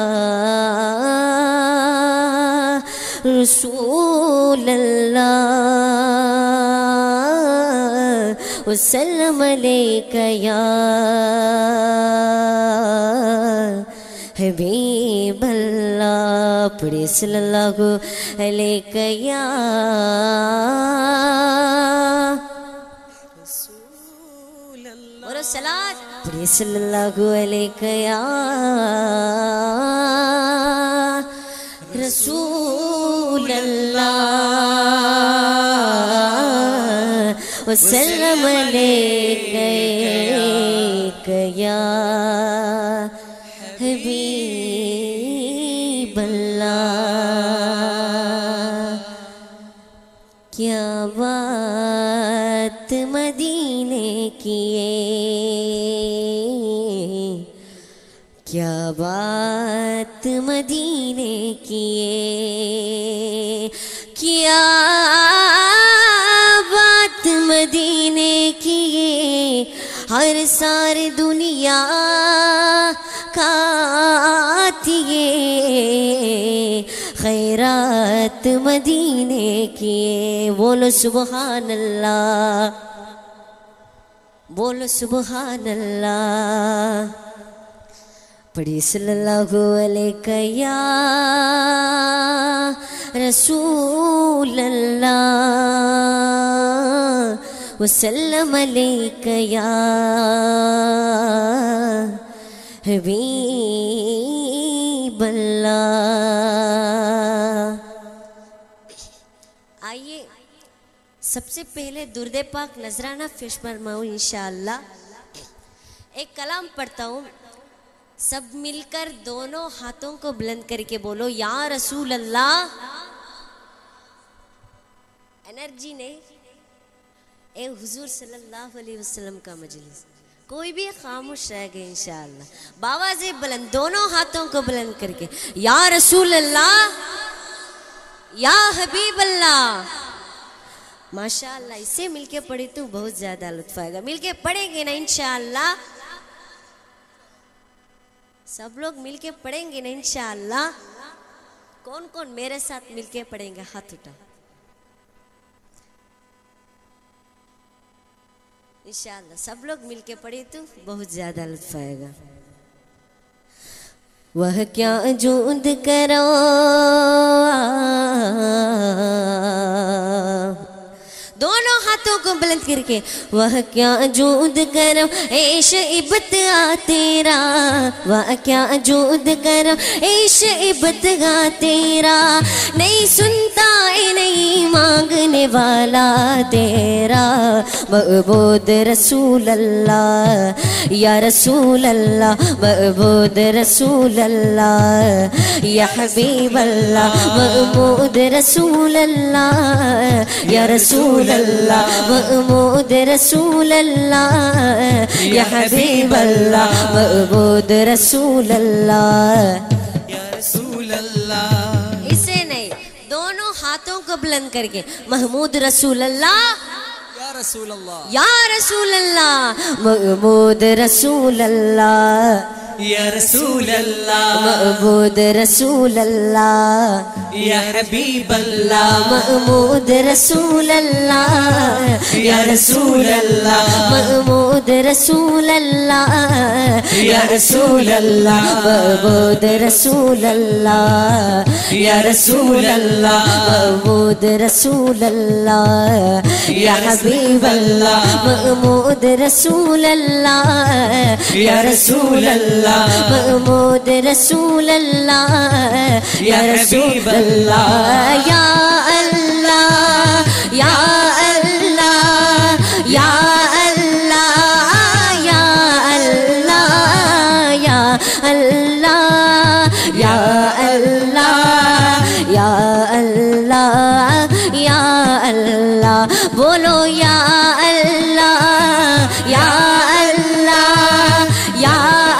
رسول اللہ وسلم علیک یا حبیب اللہ. پڑھیے صلی اللہ علیہ یا رسول اللہ اور صلاۃ. پڑھیے صلی اللہ علیہ یا رسول اللہ وسلم علیک یا حبیب اللہ. کیا بات مدینے کی کیا بات مدینے کی کیا بات مدینے کی ہر ساری دنیا کھاتی ہے. خیرات مدینے کی بولو سبحان اللہ بولو سبحان اللہ. پڑھی صلی اللہ علیہ یا رسول اللہ وسلم علیک یا حبیب اللہ. آئیے سب سے پہلے درود پاک نذرانہ پیش فرماؤں انشاءاللہ. ایک کلام پڑھتا ہوں سب مل کر دونوں ہاتھوں کو بلند کر کے بولو یا رسول اللہ. انرجی نہیں اے حضور صلی اللہ علیہ وسلم کا مجلس. کوئی بھی خاموش رہ گئے انشاءاللہ باواز بلند دونوں ہاتھوں کو بلند کر کے یا رسول اللہ یا حبیب اللہ. ماشاءاللہ اسے مل کے پڑھی تو بہت زیادہ لطف آئے گا. مل کے پڑھیں گے نا انشاءاللہ سب لوگ مل کے پڑھیں گے نا انشاءاللہ. کون کون میرے ساتھ مل کے پڑھیں گے ہاتھ اٹھا انشاءاللہ. سب لوگ مل کے پڑھی تو بہت زیادہ لطف آئے گا. وہ کیا جود کرو دونوں ہاتھوں کو بلند کر کے وہ کیا جود کرم عیش ابتغا تیرا وہ کیا جود کرم عیش ابتغا تیرا نہیں سنتا اے نہیں مانگنے والا تیرا معبود رسول اللہ یا رسول اللہ معبود رسول اللہ یا حبیب اللہ معبود رسول اللہ یا رسول اللہ معبود رسول اللہ یا حبیب اللہ معبود رسول اللہ یا رسول اللہ. اسے نہیں دونوں ہاتھوں کو بلند کر کے محمود رسول اللہ یا رسول اللہ یا رسول اللہ محمود رسول اللہ یا رسول اللہ معبود رسول اللہ یا حبیب اللہ محمود رسول اللہ یا رسول اللہ محمود رسول اللہ یا رسول اللہ محمود رسول اللہ یا رسول اللہ محمود رسول اللہ یا حبیب اللہ محمود رسول اللہ یا رسول اللہ محمود رسول اللہ یا حبیب اللہ یا اللہ یا اللہ یا اللہ یا اللہ یا اللہ یا اللہ یا اللہ یا اللہ بولو یا اللہ یا اللہ یا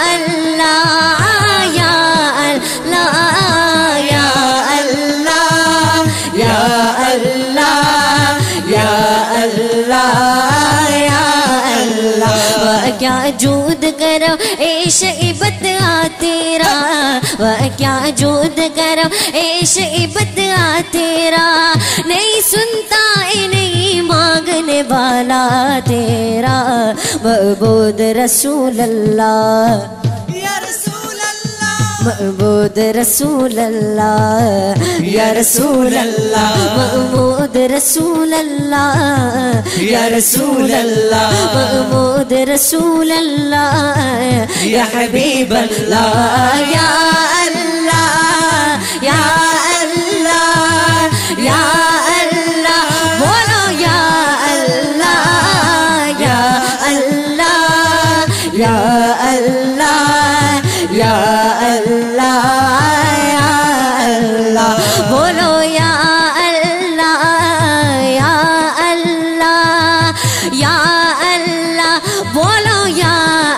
کیا جود کرو عیش عبت آ تیرا وہ کیا جود کرو عیش عبت آ تیرا نہیں سنتا اے نہیں مانگنے والا تیرا معبود رسول اللہ یا رسول اللہ معبود رسول اللہ یا رسول اللہ محمود رسول اللہ یا رسول اللہ محمود رسول اللہ یا حبیب اللہ یا اللہ یا اللہ یا اللہ بولو یا اللہ یا اللہ یا اللہ یا اللہ یا اللہ بولو یا اللہ یا اللہ یا اللہ بولو یا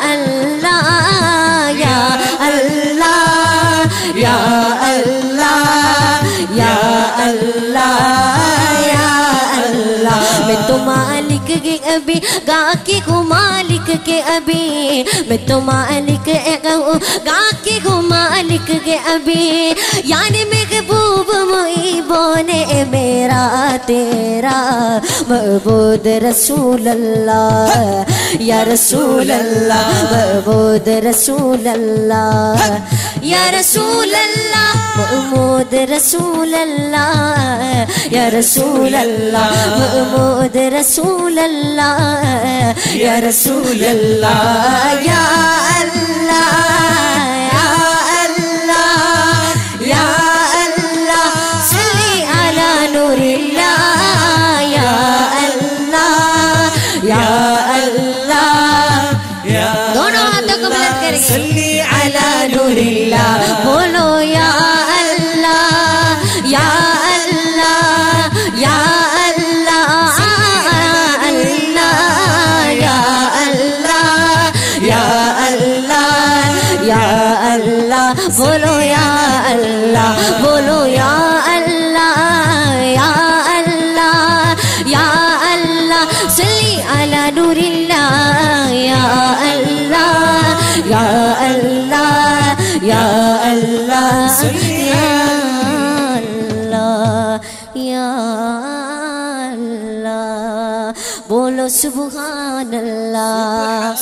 اللہ یا اللہ یا اللہ یا اللہ یا اللہ میں تو مالک کے ابھی گا کے کو مالک کے ابھی میں تو مالک گا کے کو مالک کے ابھی یعنی محبوب محبوب نے میرا تیرا معبود رسول اللہ یا رسول اللہ معبود رسول اللہ یا رسول اللہ محمود رسول اللہ یا رسول اللہ محمود رسول اللہ یا رسول اللہ یا اللہ یا اللہ یا اللہ صلی علی نور اللہ یا اللہ یا اللہ دونوں ہاتھوں کو بلند کریں گے صلی علی نور اللہ بولو یا اللہ یا اللہ یا اللہ اللہ یا اللہ یا اللہ یا اللہ بولو یا اللہ بولو یا اللہ یا اللہ یا اللہ صلی علی نور اللہ یا اللہ یا اللہ یا اللہ یا اللہ یا اللہ بولو سبحان اللہ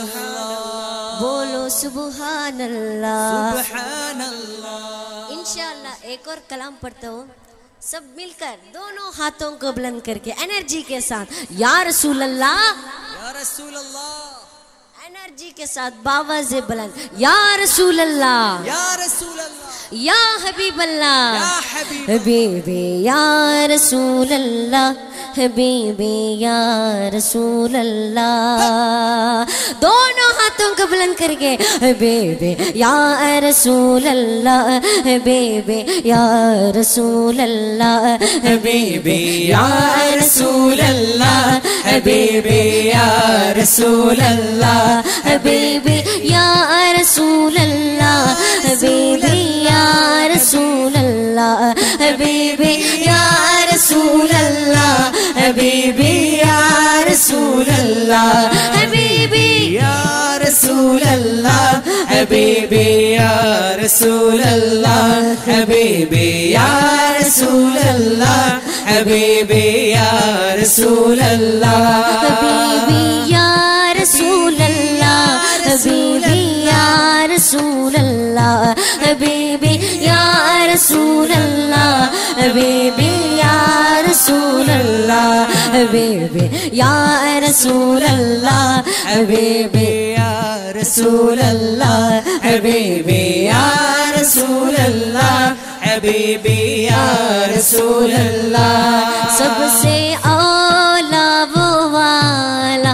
بولو سبحان اللہ سبحان اللہ انشاءاللہ ایک اور کلام پڑھتا ہوں سب مل کر دونوں ہاتھوں کو بلند کر کے انرجی کے ساتھ یا رسول اللہ یا رسول اللہ انرجی کے ساتھ باواز بلند یا رسول اللہ یا رسول اللہ یا حبیب اللہ یا حبیب حبیبی یا رسول اللہ حبیبی یا رسول اللہ دونوں ہاتھوں کو بلند کر کے حبیبی یا رسول اللہ حبیبی یا رسول اللہ حبیبی یا رسول اللہ حبیبی یا رسول اللہ حبیبی یا رسول اللہ حبیبی یا رسول اللہ حبیبی یا رسول اللہ حبیبی یا رسول اللہ حبیبی یا رسول اللہ حبیبی یا رسول اللہ حبیبی یا رسول اللہ حبیبی یا رسول اللہ حبیبی یا رسول اللہ حبیبی یا رسول اللہ حبیبی یا رسول اللہ حبیبی یا رسول اللہ حبیبی یا رسول اللہ حبیبی یا رسول اللہ حبیبی یا رسول اللہ حبیبی یا رسول اللہ سب سے اولا وہ والا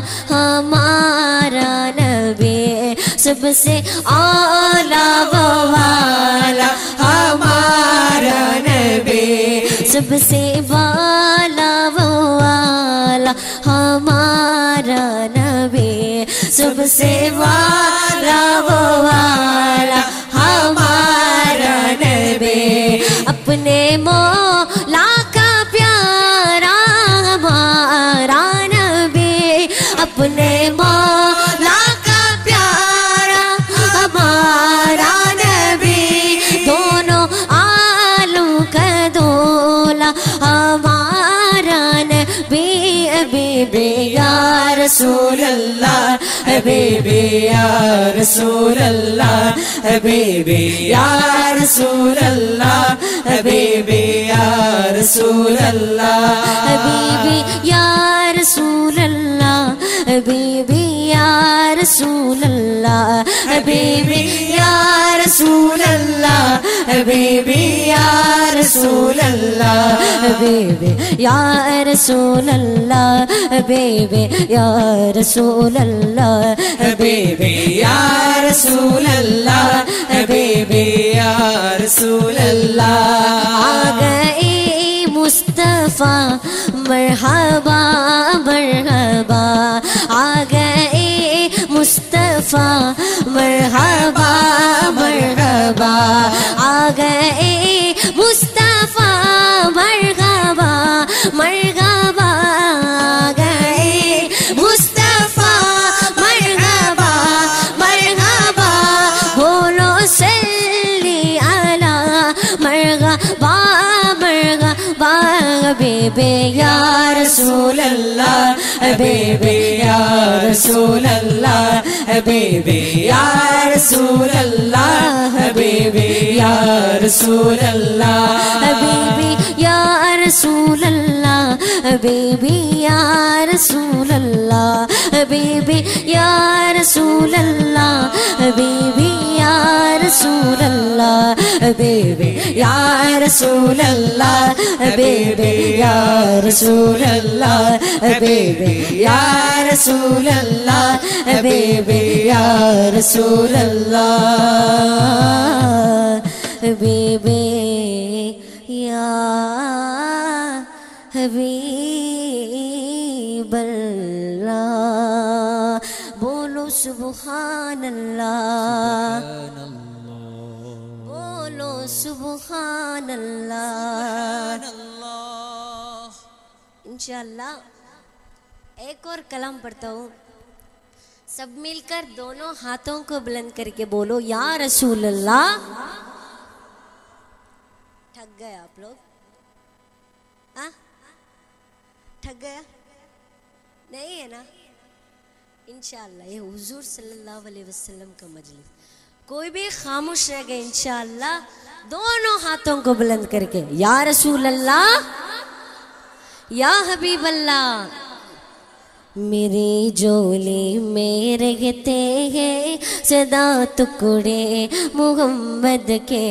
ہمارا نبی سب سے اولا وہ والا ہمارا نبی سب سے والا وہ والا ہمارا نبی سب سے والا وہ والا ہمارا نبی اپنے مولا کا پیارا ہمارا نبی اپنے مولا کا پیارا ہمارا نبی دونوں عالم کا دولا ہمارا نبی حبیبی یا رسول اللہ حبیبی یا رسول اللہ حبیبی یا رسول اللہ حبیبی یا رسول اللہ حبیبی یا رسول اللہ حبیبی یا رسول اللہ حبیبی یا رسول اللہ حبیبی یا رسول اللہ حبیبی یا رسول اللہ حبیبی یا رسول اللہ حبیبی یا رسول اللہ حبیبی یا رسول اللہ آ گئے مصطفیٰ مرحبا مرحبا آ گئے مصطفیٰ مرحبا مرحبا آ گئے مصطفیٰ مرحبا مرحبا آ گئے مصطفیٰ مرحبا مرحبا بولو صلی علی مرحبا مرحبا حبیبی یا رسول اللہ حبیبی یا رسول اللہ حبیبی یا رسول اللہ حبیبی یا رسول اللہ حبیبی یا رسول اللہ حبیبی یا رسول اللہ حبیبی یا رسول اللہ حبیبی یا رسول اللہ حبیبی یا رسول اللہ حبیبی یا رسول اللہ حبیبی یا رسول اللہ حبیبی یا رسول اللہ حبیبی یا حبیب اللہ بولو سبحان اللہ بولو سبحان اللہ انشاءاللہ ایک اور کلام پڑھتا ہوں سب مل کر دونوں ہاتھوں کو بلند کر کے بولو یا رسول اللہ ٹھگ گئے آپ لوگ ہاں ٹھگ گیا نہیں ہے نا انشاءاللہ یہ حضور صلی اللہ علیہ وسلم کا مجلس کوئی بھی خاموش رہ گئے انشاءاللہ دونوں ہاتھوں کو بلند کر کے یا رسول اللہ یا حبیب اللہ میری جولی میں رہتے ہیں صدا ٹکڑے محمد کے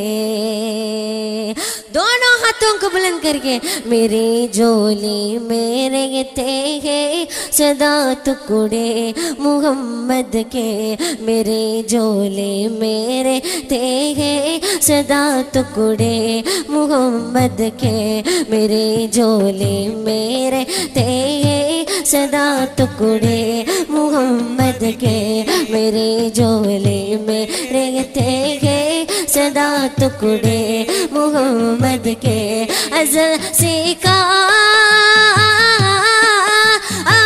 دونوں ہاتھوں کو بلند کر کے میری جولی میں رہتے ہیں صدا ٹکڑے محمد کے میری جولی میں رہتے ہیں صدا ٹکڑے محمد کے میری جولی میں رہتے ہیں صدا ٹکڑے محمد کے میرے جولی میں رہتے ہیں صدا ٹکڑے محمد کے ازل سے کا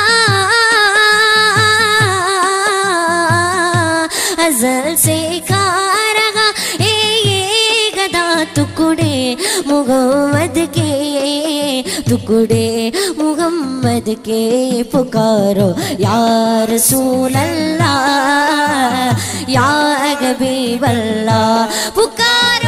ازل سے کا محمد کے ٹکڑے محمد کے پکارو یا رسول اللہ یا حبیب اللہ پکارو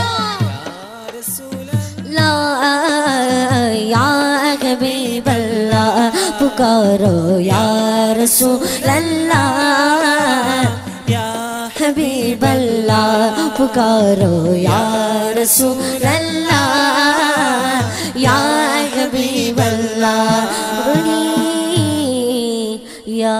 یا حبیب اللہ پکارو یا رسول اللہ یا حبیب اللہ پکارو یا رسول اللہ یا حبیب اللہ یا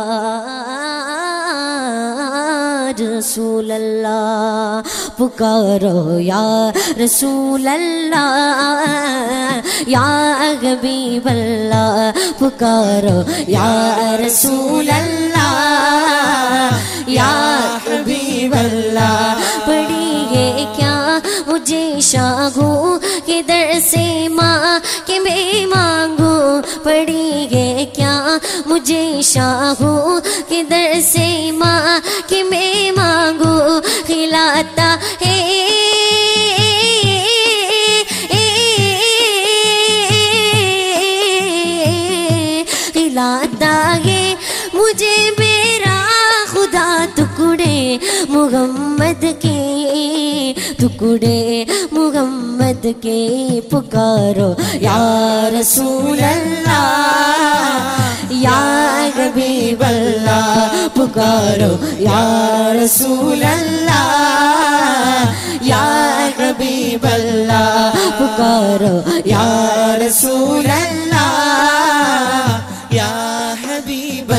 رسول اللہ پکارو یا رسول اللہ یا حبیب اللہ پکارو یا رسول اللہ یا حبیب اللہ پڑھیے کیا مجھے شاگوں کے در سے ماں کہ میں مانگوں پڑھیے کیا مجھے شاگوں کے در سے ماں کہ میں مانگوں کھلاتا ہے کھلاتا ہے مجھے میرا خدا ٹکڑے محمد کے ٹکڑے محمد کے پکارو یا رسول اللہ یا حبیب اللہ پکارو یا رسول اللہ یا حبیب اللہ پکارو یا رسول اللہ یا حبیب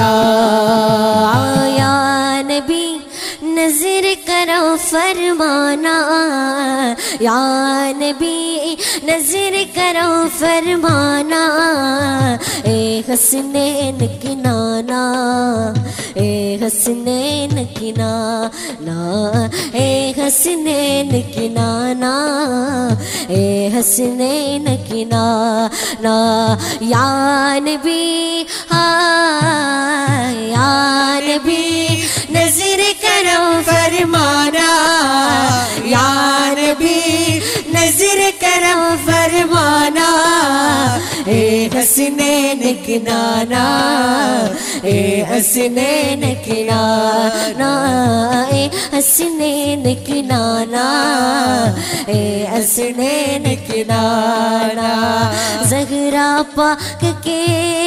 اللہ یا نبی نظر کرو فرمانا یا نبی نظر کرو فرمانا اے حسنین کی نانا اے حسنین کی نانا اے حسنین کی نانا اے حسنین کی نانا یا نبی ہاں یا نبی نظر کرو فرمانا یا نبی نظر کرو فرمانا اے حسنین کی نانا اے حسنین کی نانا اے حسنین کی نانا اے حسنین کی نانا زہرا پاک کے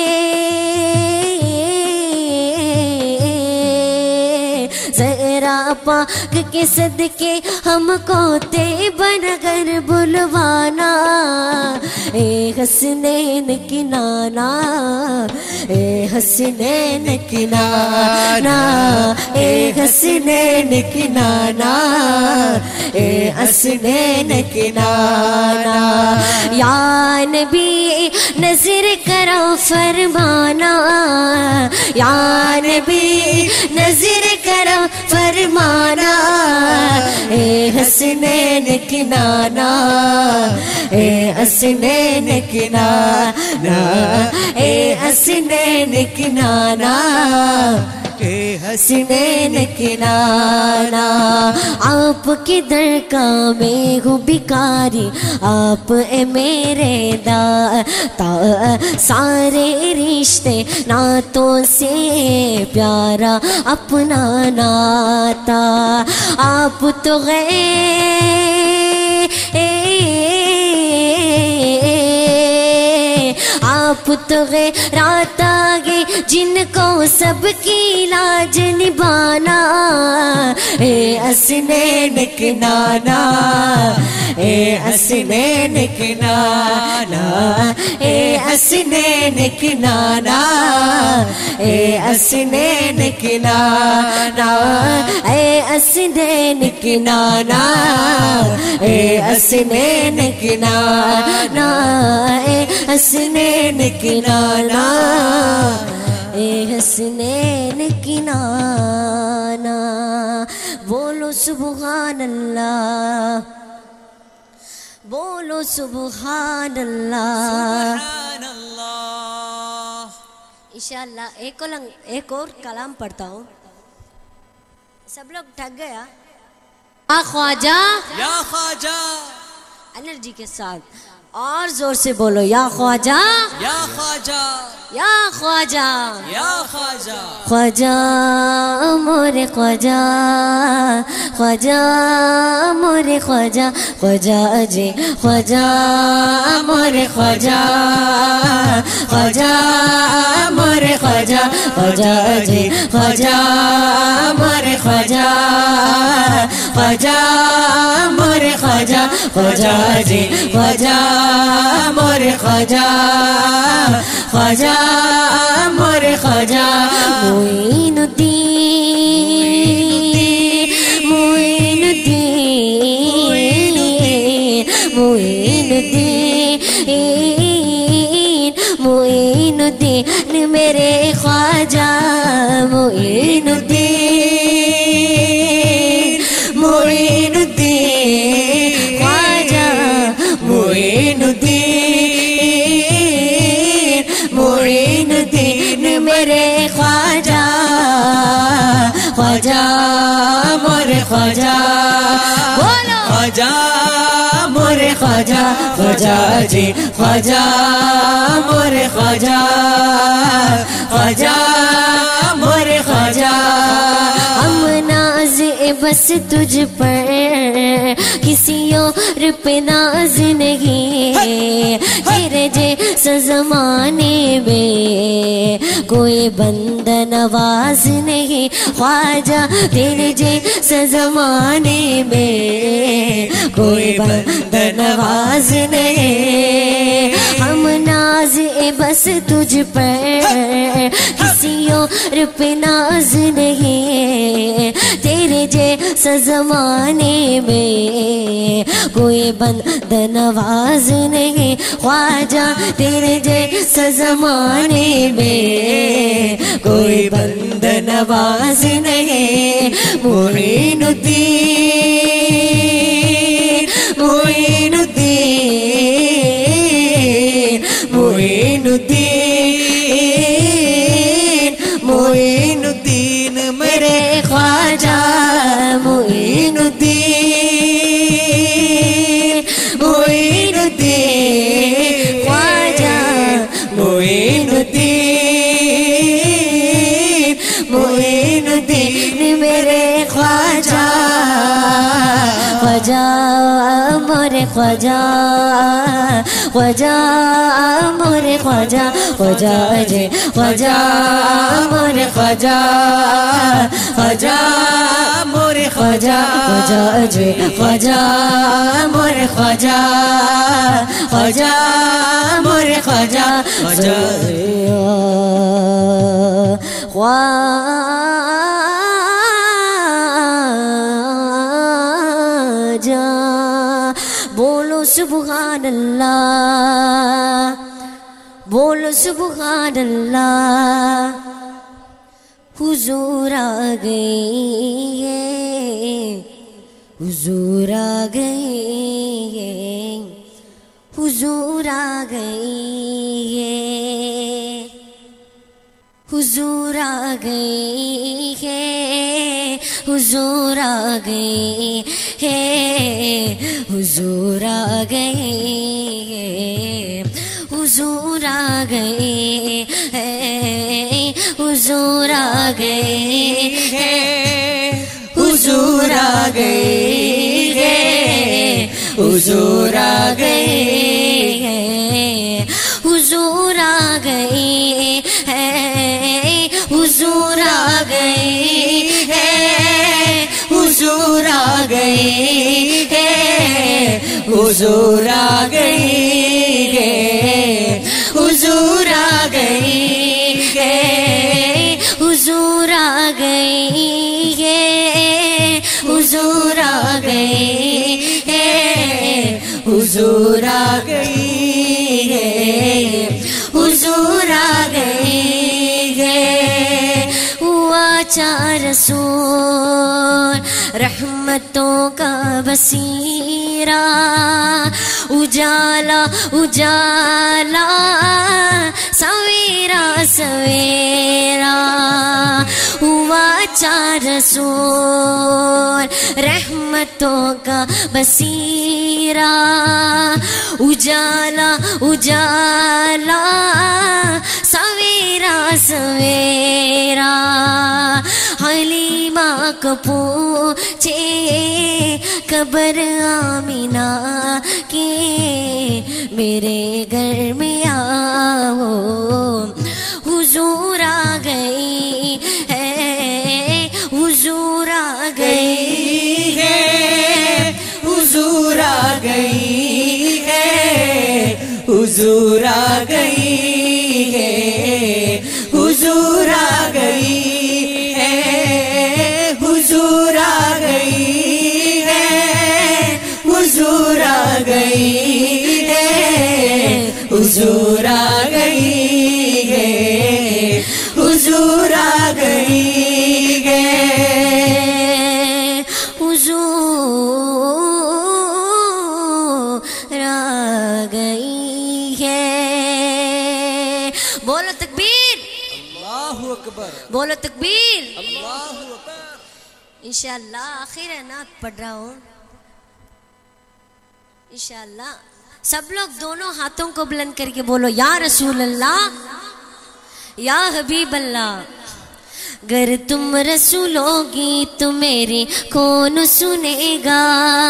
زہرا پاک کے صدقے ہم کو تے بن کر بلوانا اے حسنین کی نانا اے حسنین کی نانا اے حسنین کی نانا اے حسنین کی نانا یا نبی نظر کرو فرمانا یا نبی نظر کرو فرمانا اے حسنین کی نانا اے حسنین کی نانا اے حسنین کی نانا اے حسنین کی نانا آپ کی درگاہ میں ہوں بھکاری آپ اے میرے داتا سارے رشتے ناتوں سے پیارا اپنا ناتا آپ تو غیر آپ تو غیرات آگے جن کو سب کی لاج نبھانا اے حسنین کی نانا اے حسنین کی نانا اے حسنین کی نانا اے حسنین کی نانا اے حسنین کی نانا اے حسنین کی نانا اے حسنین کی نانا اے حسنین کی نانا بولو سبحان اللہ بولو سبحان اللہ سبحان اللہ انشاءاللہ ایک اور ایک اور کلام پڑھتا ہوں سب لوگ ٹھگ گیا خواجہ یا خواجہ انرجی کے ساتھ اور زور سے بولو یا خواجہ یا خواجہ یا خواجہ یا خواجہ خواجہ مورے خواجہ خواجہ مورے خواجہ خواجہ جی خواجہ مورے خواجہ خواجہ مورے خواجہ خواجہ جی خواجہ مورے خواجہ خواجہ مورے خواجہ خواجہ جی خواجہ مورے خواجہ خواجہ مورے خواجہ معین الدین معین الدین معین الدین معین الدین میرے خواجہ معین الدین معین الدین خواجہ معین الدین معین الدین میرے خواجہ خواجہ مورے خواجہ بولو خواجہ مورے خواجہ خواجہ جی خواجہ مورے خواجہ خواجہ مورے خواجہ ہم ناز بس تجھ پر کسی اور پہ ناز نہیں تیرے جیسا زمانے میں کوئی بندہ نواز نہیں خواجہ تیرے جیسا زمانے میں کوئی بندہ نواز نہیں ہم ناز بس تجھ پر کسی اور پہ ناز نہیں تیرے جیسا زمانے میں کوئی بندہ نواز نہیں خواجہ تیرے جیسا زمانے میں کوئی بندہ نواز نہیں معین الدین معین الدین معین الدین معین الدین میرے خواجہ معین الدین معین الدین خواجہ معین الدین معین الدین میرے خواجہ خواجہ مورے خواجہ خواجہ مورے خواجہ خواجہ جی خواجہ مورے خواجہ خواجہ مورے خواجہ خواجہ جی خواجہ مورے خواجہ خواجہ مورے خواجہ خواجہ خواجہ بولو سبحان اللہ بولو سبحان اللہ حضور آ گئی ہے حضور آ گئی ہے حضور آ گئی ہے حضور آ گئی ہے حضور آ گئی ہے حضور آ گئی ہے حضور آ گئی ہے حضور آ گئی ہے حضور آ گئی ہے حضور آ گئی ہے حضور آ گئی ہے حضور آ گئی ہے حضور آ گئی ہے حضور آ گئی ہے حضور آ گئی ہے حضور آ گئی ہے حضور آ گئی ہے حضور آ گئی ہے حضور آ گئی ہے ہوا چار رسول رحمتوں کا بصیرہ اجالا اجالا سویرا سویرا ہوا اچھا رسول رحمتوں کا بصیرہ اجالا اجالا سویرا سویرا حلیمہ کو پوچھے قبر آمینہ کے میرے گھر میں آؤ حضور آ گئی ہے حضور آ گئی ہے حضور آ گئی ہے حضور آ گئی ہے حضور آ گئی ہے حضور آ گئی ہے حضور آ گئی ہے حضور آ گئی ہے حضور آ گئی ہے حضور آ گئی ہے بولو تکبیر اللہ اکبر بولو تکبیر اللہ اکبر انشاءاللہ آخر نعت پڑھ رہا ہوں انشاءاللہ سب لوگ دونوں ہاتھوں کو بلند کر کے بولو یا رسول اللہ یا حبیب اللہ گر تم رسول ہوگی تو میری کون سنے گا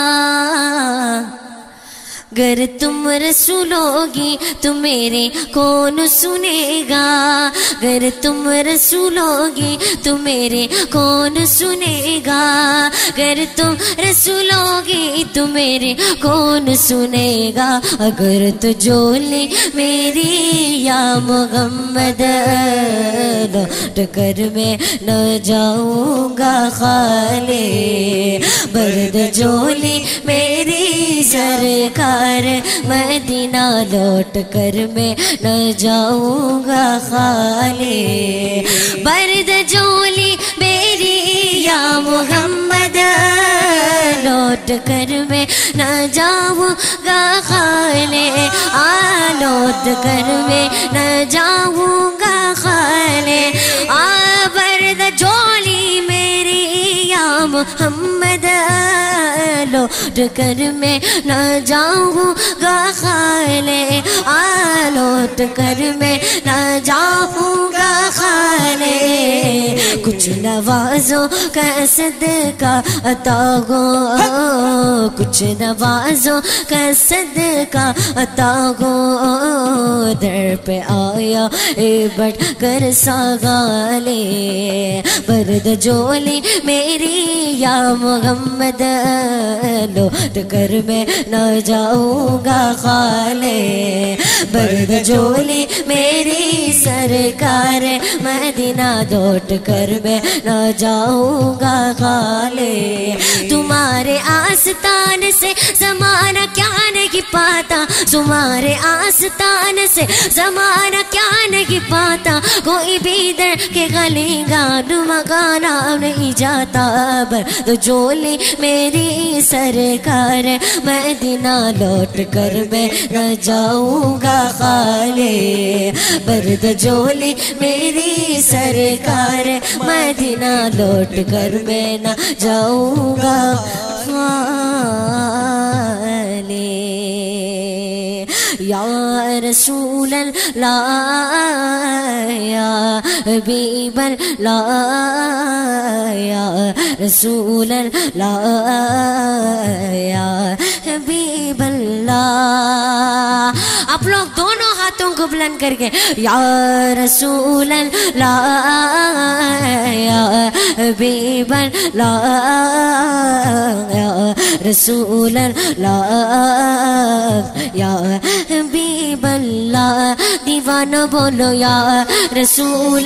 گر تم رسول ہوگی تو میرے کون سنے گا گر تم رسول ہوگی تو میرے کون سنے گا گر تم رسول ہوگی تو میرے کون سنے گا اگر تو جھولی میری یا محمد لوٹ کر میں نہ جاؤں گا خالے برد جھولی میری سرکار مدینہ لوٹ کر میں نہ جاؤں گا خالے برد جھولی میری یا محمد لوٹ کر میں نہ جاؤں گا خالے آ لوٹ کر میں نہ جاؤں گا خالے آ برد جھولی میری یا محمد لوٹ کر میں نہ جاؤں گا خالے آ لوٹ کر میں نہ جاؤں گا خالے کچھ نوازوں کا صدقہ عطا ہو کچھ نوازوں کا صدقہ عطا ہو در پہ آیا اے بٹ کر ساغالے برد جھولی میری یا محمد لوٹ کر میں نہ جاؤں گا خالے برد جھولی میری سرکار مدینہ لوٹ کر میں نہ جاؤں گا خالے تمہارے آستان سے زمانہ کیا نہیں پاتا تمہارے آستان سے زمانہ کیا نہیں پاتا کوئی بھی در کے گلی گانو مگانا نہیں جاتا برد جھولی میری سرکار مدینہ لوٹ کر میں نہ جاؤں گا خالے برد جھولی میری سرکار مدینہ لوٹ کر میں نہ جاؤں گا خالے یا رسول اللہ یا حبیب اللہ یا رسول اللہ یا حبیب اللہ آپ لوگ دونوں ہاتھوں کو بلند کر کے یا رسول اللہ یا حبیب اللہ یا رسول اللہ یا حبیب اللہ دیوانہ بولو یا رسول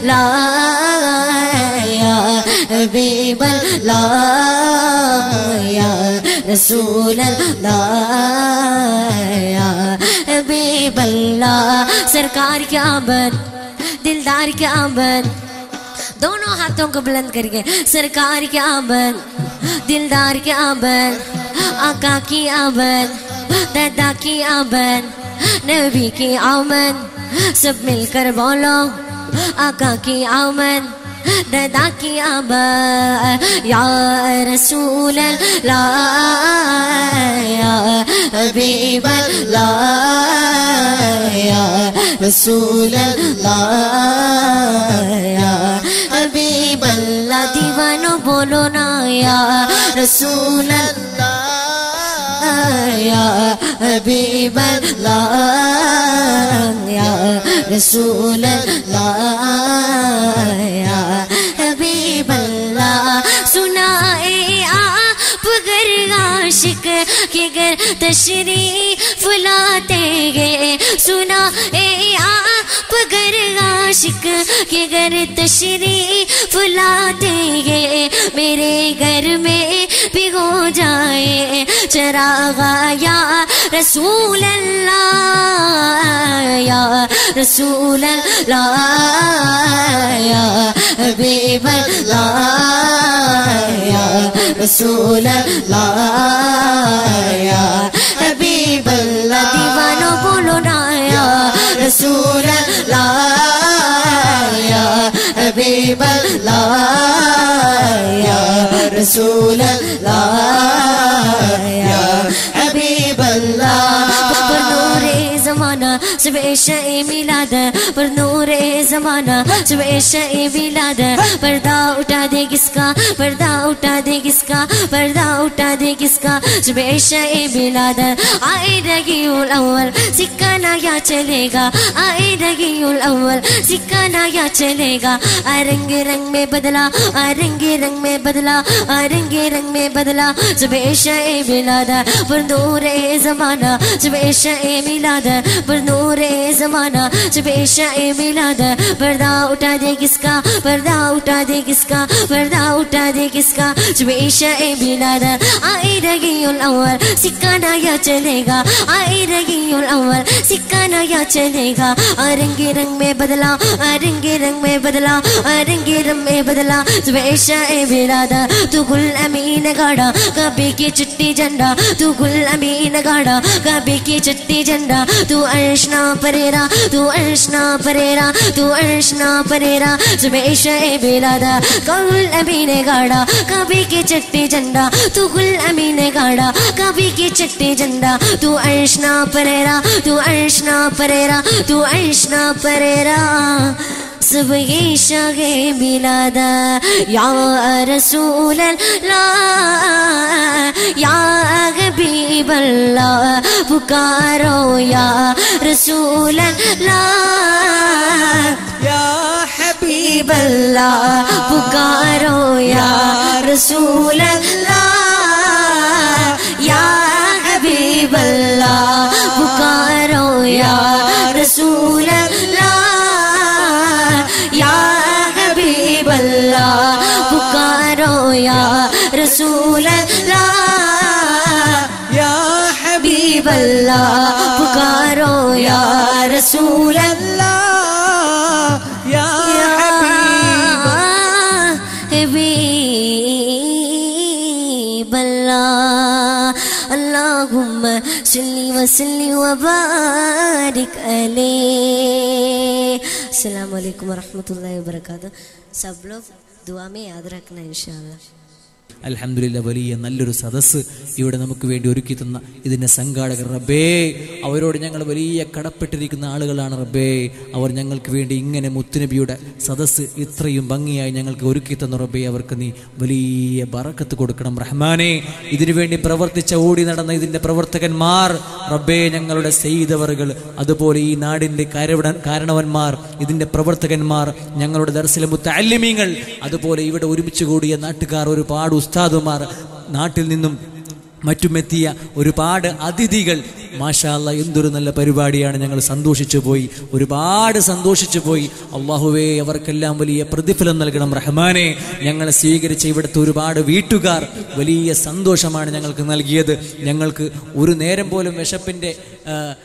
اللہ یا حبیب اللہ یا رسول اللہ یا حبیب اللہ سرکار کی آمد دلدار کی آمد دونوں ہاتھوں کو بلند کر کے سرکار کی آمد دلدار کی آمد آقا کی آمد دادا کی آمد نبی کی آمد سب مل کر بولو آقا کی آمد دادا کی آبا یا رسول اللہ یا حبیب اللہ یا رسول اللہ یا حبیب اللہ دیوانو بولو نا یا رسول اللہ یا حبیب اللہ یا رسول اللہ یا حبیب اللہ سنائے آپ گر عاشق کہ گر تشریف لاتے گئے سنائے آپ گر عاشق کہ گر تشریف لاتے گئے میرے گھر میں بھی ہو جائے چراغا یا رسول اللہ یا رسول اللہ یا حبیب اللہ یا رسول اللہ یا حبیب اللہ دیوانو بولو نا یا رسول اللہ یا حبیب اللہ یا رسول اللہ یا حبیب اللہ پر نور زمانہ صبح شہ میلاد پر نور زمانہ صبح شہ میلاد پردہ اٹھا دے کس کا پردہ اٹھا دے کس کا پردہ اٹھا دے کس کا صبح شہ میلاد آئے ربیع الاول سکہ نیا چلے گا آئے ربیع الاول سکہ نیا چلے گا رنگ رنگ میں بدلا رنگ رنگ میں بدلا رنگ رنگ میں بدلا صبح شہ میلاد پر نور زمانہ صبح شہ میلاد پر نور زمانہ صبح شہ میلاد پردہ اٹھا دے کس کا پردہ اٹھا دے کس کا پردہ اٹھا دے کس کا صبح شہ میلاد آئے ربیع الاول سکہ نیا چلے گا آئے ربیع الاول سکہ نیا چلے گا رنگ رنگ میں بدلا رنگ رنگ میں بدلا رنگ رنگ میں بدلا صبح شہ میلاد تو گل امین گاڑا کبھی کی چٹی جھنڈا تو گل امین گاڑا کبھی کی چٹی جھنڈا تو ارشنا پریرا تو ارشنا پریرا تو ارشنا پریرا صبح شہ میلاد گل امین گاڑا کبھی کی چٹی جھنڈا تو گل امین گاڑا کبھی کی چٹی جھنڈا تو ارشنا پریرا تو ارشنا پریرا تو ارشنا پریرا صبح شہ میلاد یا رسول اللہ یا حبیب اللہ پکارو یا رسول اللہ یا حبیب اللہ پکارو یا رسول اللہ یا حبیب اللہ پکارو یا رسول اللہ یا حبیب اللہ پکارو یا رسول اللہ یا حبیب اللہ پکارو یا رسول اللہ یا حبیب اللہ اللہم صلی وسلم وبارک علیہ السلام علیکم ورحمۃ اللہ وبرکاتہ سب لوگ دعا میں یاد رکھنا انشاءاللہ അൽഹംദുലില്ലാ വലിയ നല്ലൊരു സദസ്സ് ഇവിടെ നമുക്ക് വേണ്ടി ഒരുക്കി തന്ന ഇതിൻ്റെ സംഘാടകർ റബ്ബേ അവരോട് ഞങ്ങൾ വലിയ കടപ്പെട്ടിരിക്കുന്ന ആളുകളാണ് റബ്ബേ അവർ ഞങ്ങൾക്ക് വേണ്ടി ഇങ്ങനെ മുത്തുനബിയുടെ സദസ്സ് ഇത്രയും ഭംഗിയായി ഞങ്ങൾക്ക് ഒരുക്കി തന്ന റബ്ബേ അവർക്ക് നീ വലിയ ബറക്കത്ത് കൊടുക്കണം റഹ്മാനെ ഇതിനു വേണ്ടി പ്രവർത്തിച്ച ഓടി നടന്ന ഇതിൻ്റെ പ്രവർത്തകന്മാർ റബ്ബേ ഞങ്ങളുടെ സെയ്തവറുകൾ അതുപോലെ ഈ നാടിൻ്റെ കാരണവന്മാർ ഇതിൻ്റെ പ്രവർത്തകന്മാർ ഞങ്ങളുടെ ദർസിലെ മുത്തഅല്ലിമീങ്ങൾ അതുപോലെ ഇവിടെ ഒരുമിച്ച് കൂടിയ നാട്ടുകാർ ഒരുപാട് ഉസ്താദുമാർ നാട്ടിൽ നിന്നും മറ്റുമെത്തിയ ഒരുപാട് അതിഥികൾ മാഷാ അല്ലാഹ് എന്തൊരു നല്ല പരിപാടിയാണ് ഞങ്ങൾ സന്തോഷിച്ചു പോയി ഒരുപാട് സന്തോഷിച്ചു പോയി അല്ലാഹുവേ അവർക്കെല്ലാം വലിയ പ്രതിഫലം നൽകണം റഹ്മാനെ ഞങ്ങളെ സ്വീകരിച്ച ഇവിടുത്തെ ഒരുപാട് വീട്ടുകാർ വലിയ സന്തോഷമാണ് ഞങ്ങൾക്ക് നൽകിയത് ഞങ്ങൾക്ക് ഒരു നേരം പോലും വിശപ്പിൻ്റെ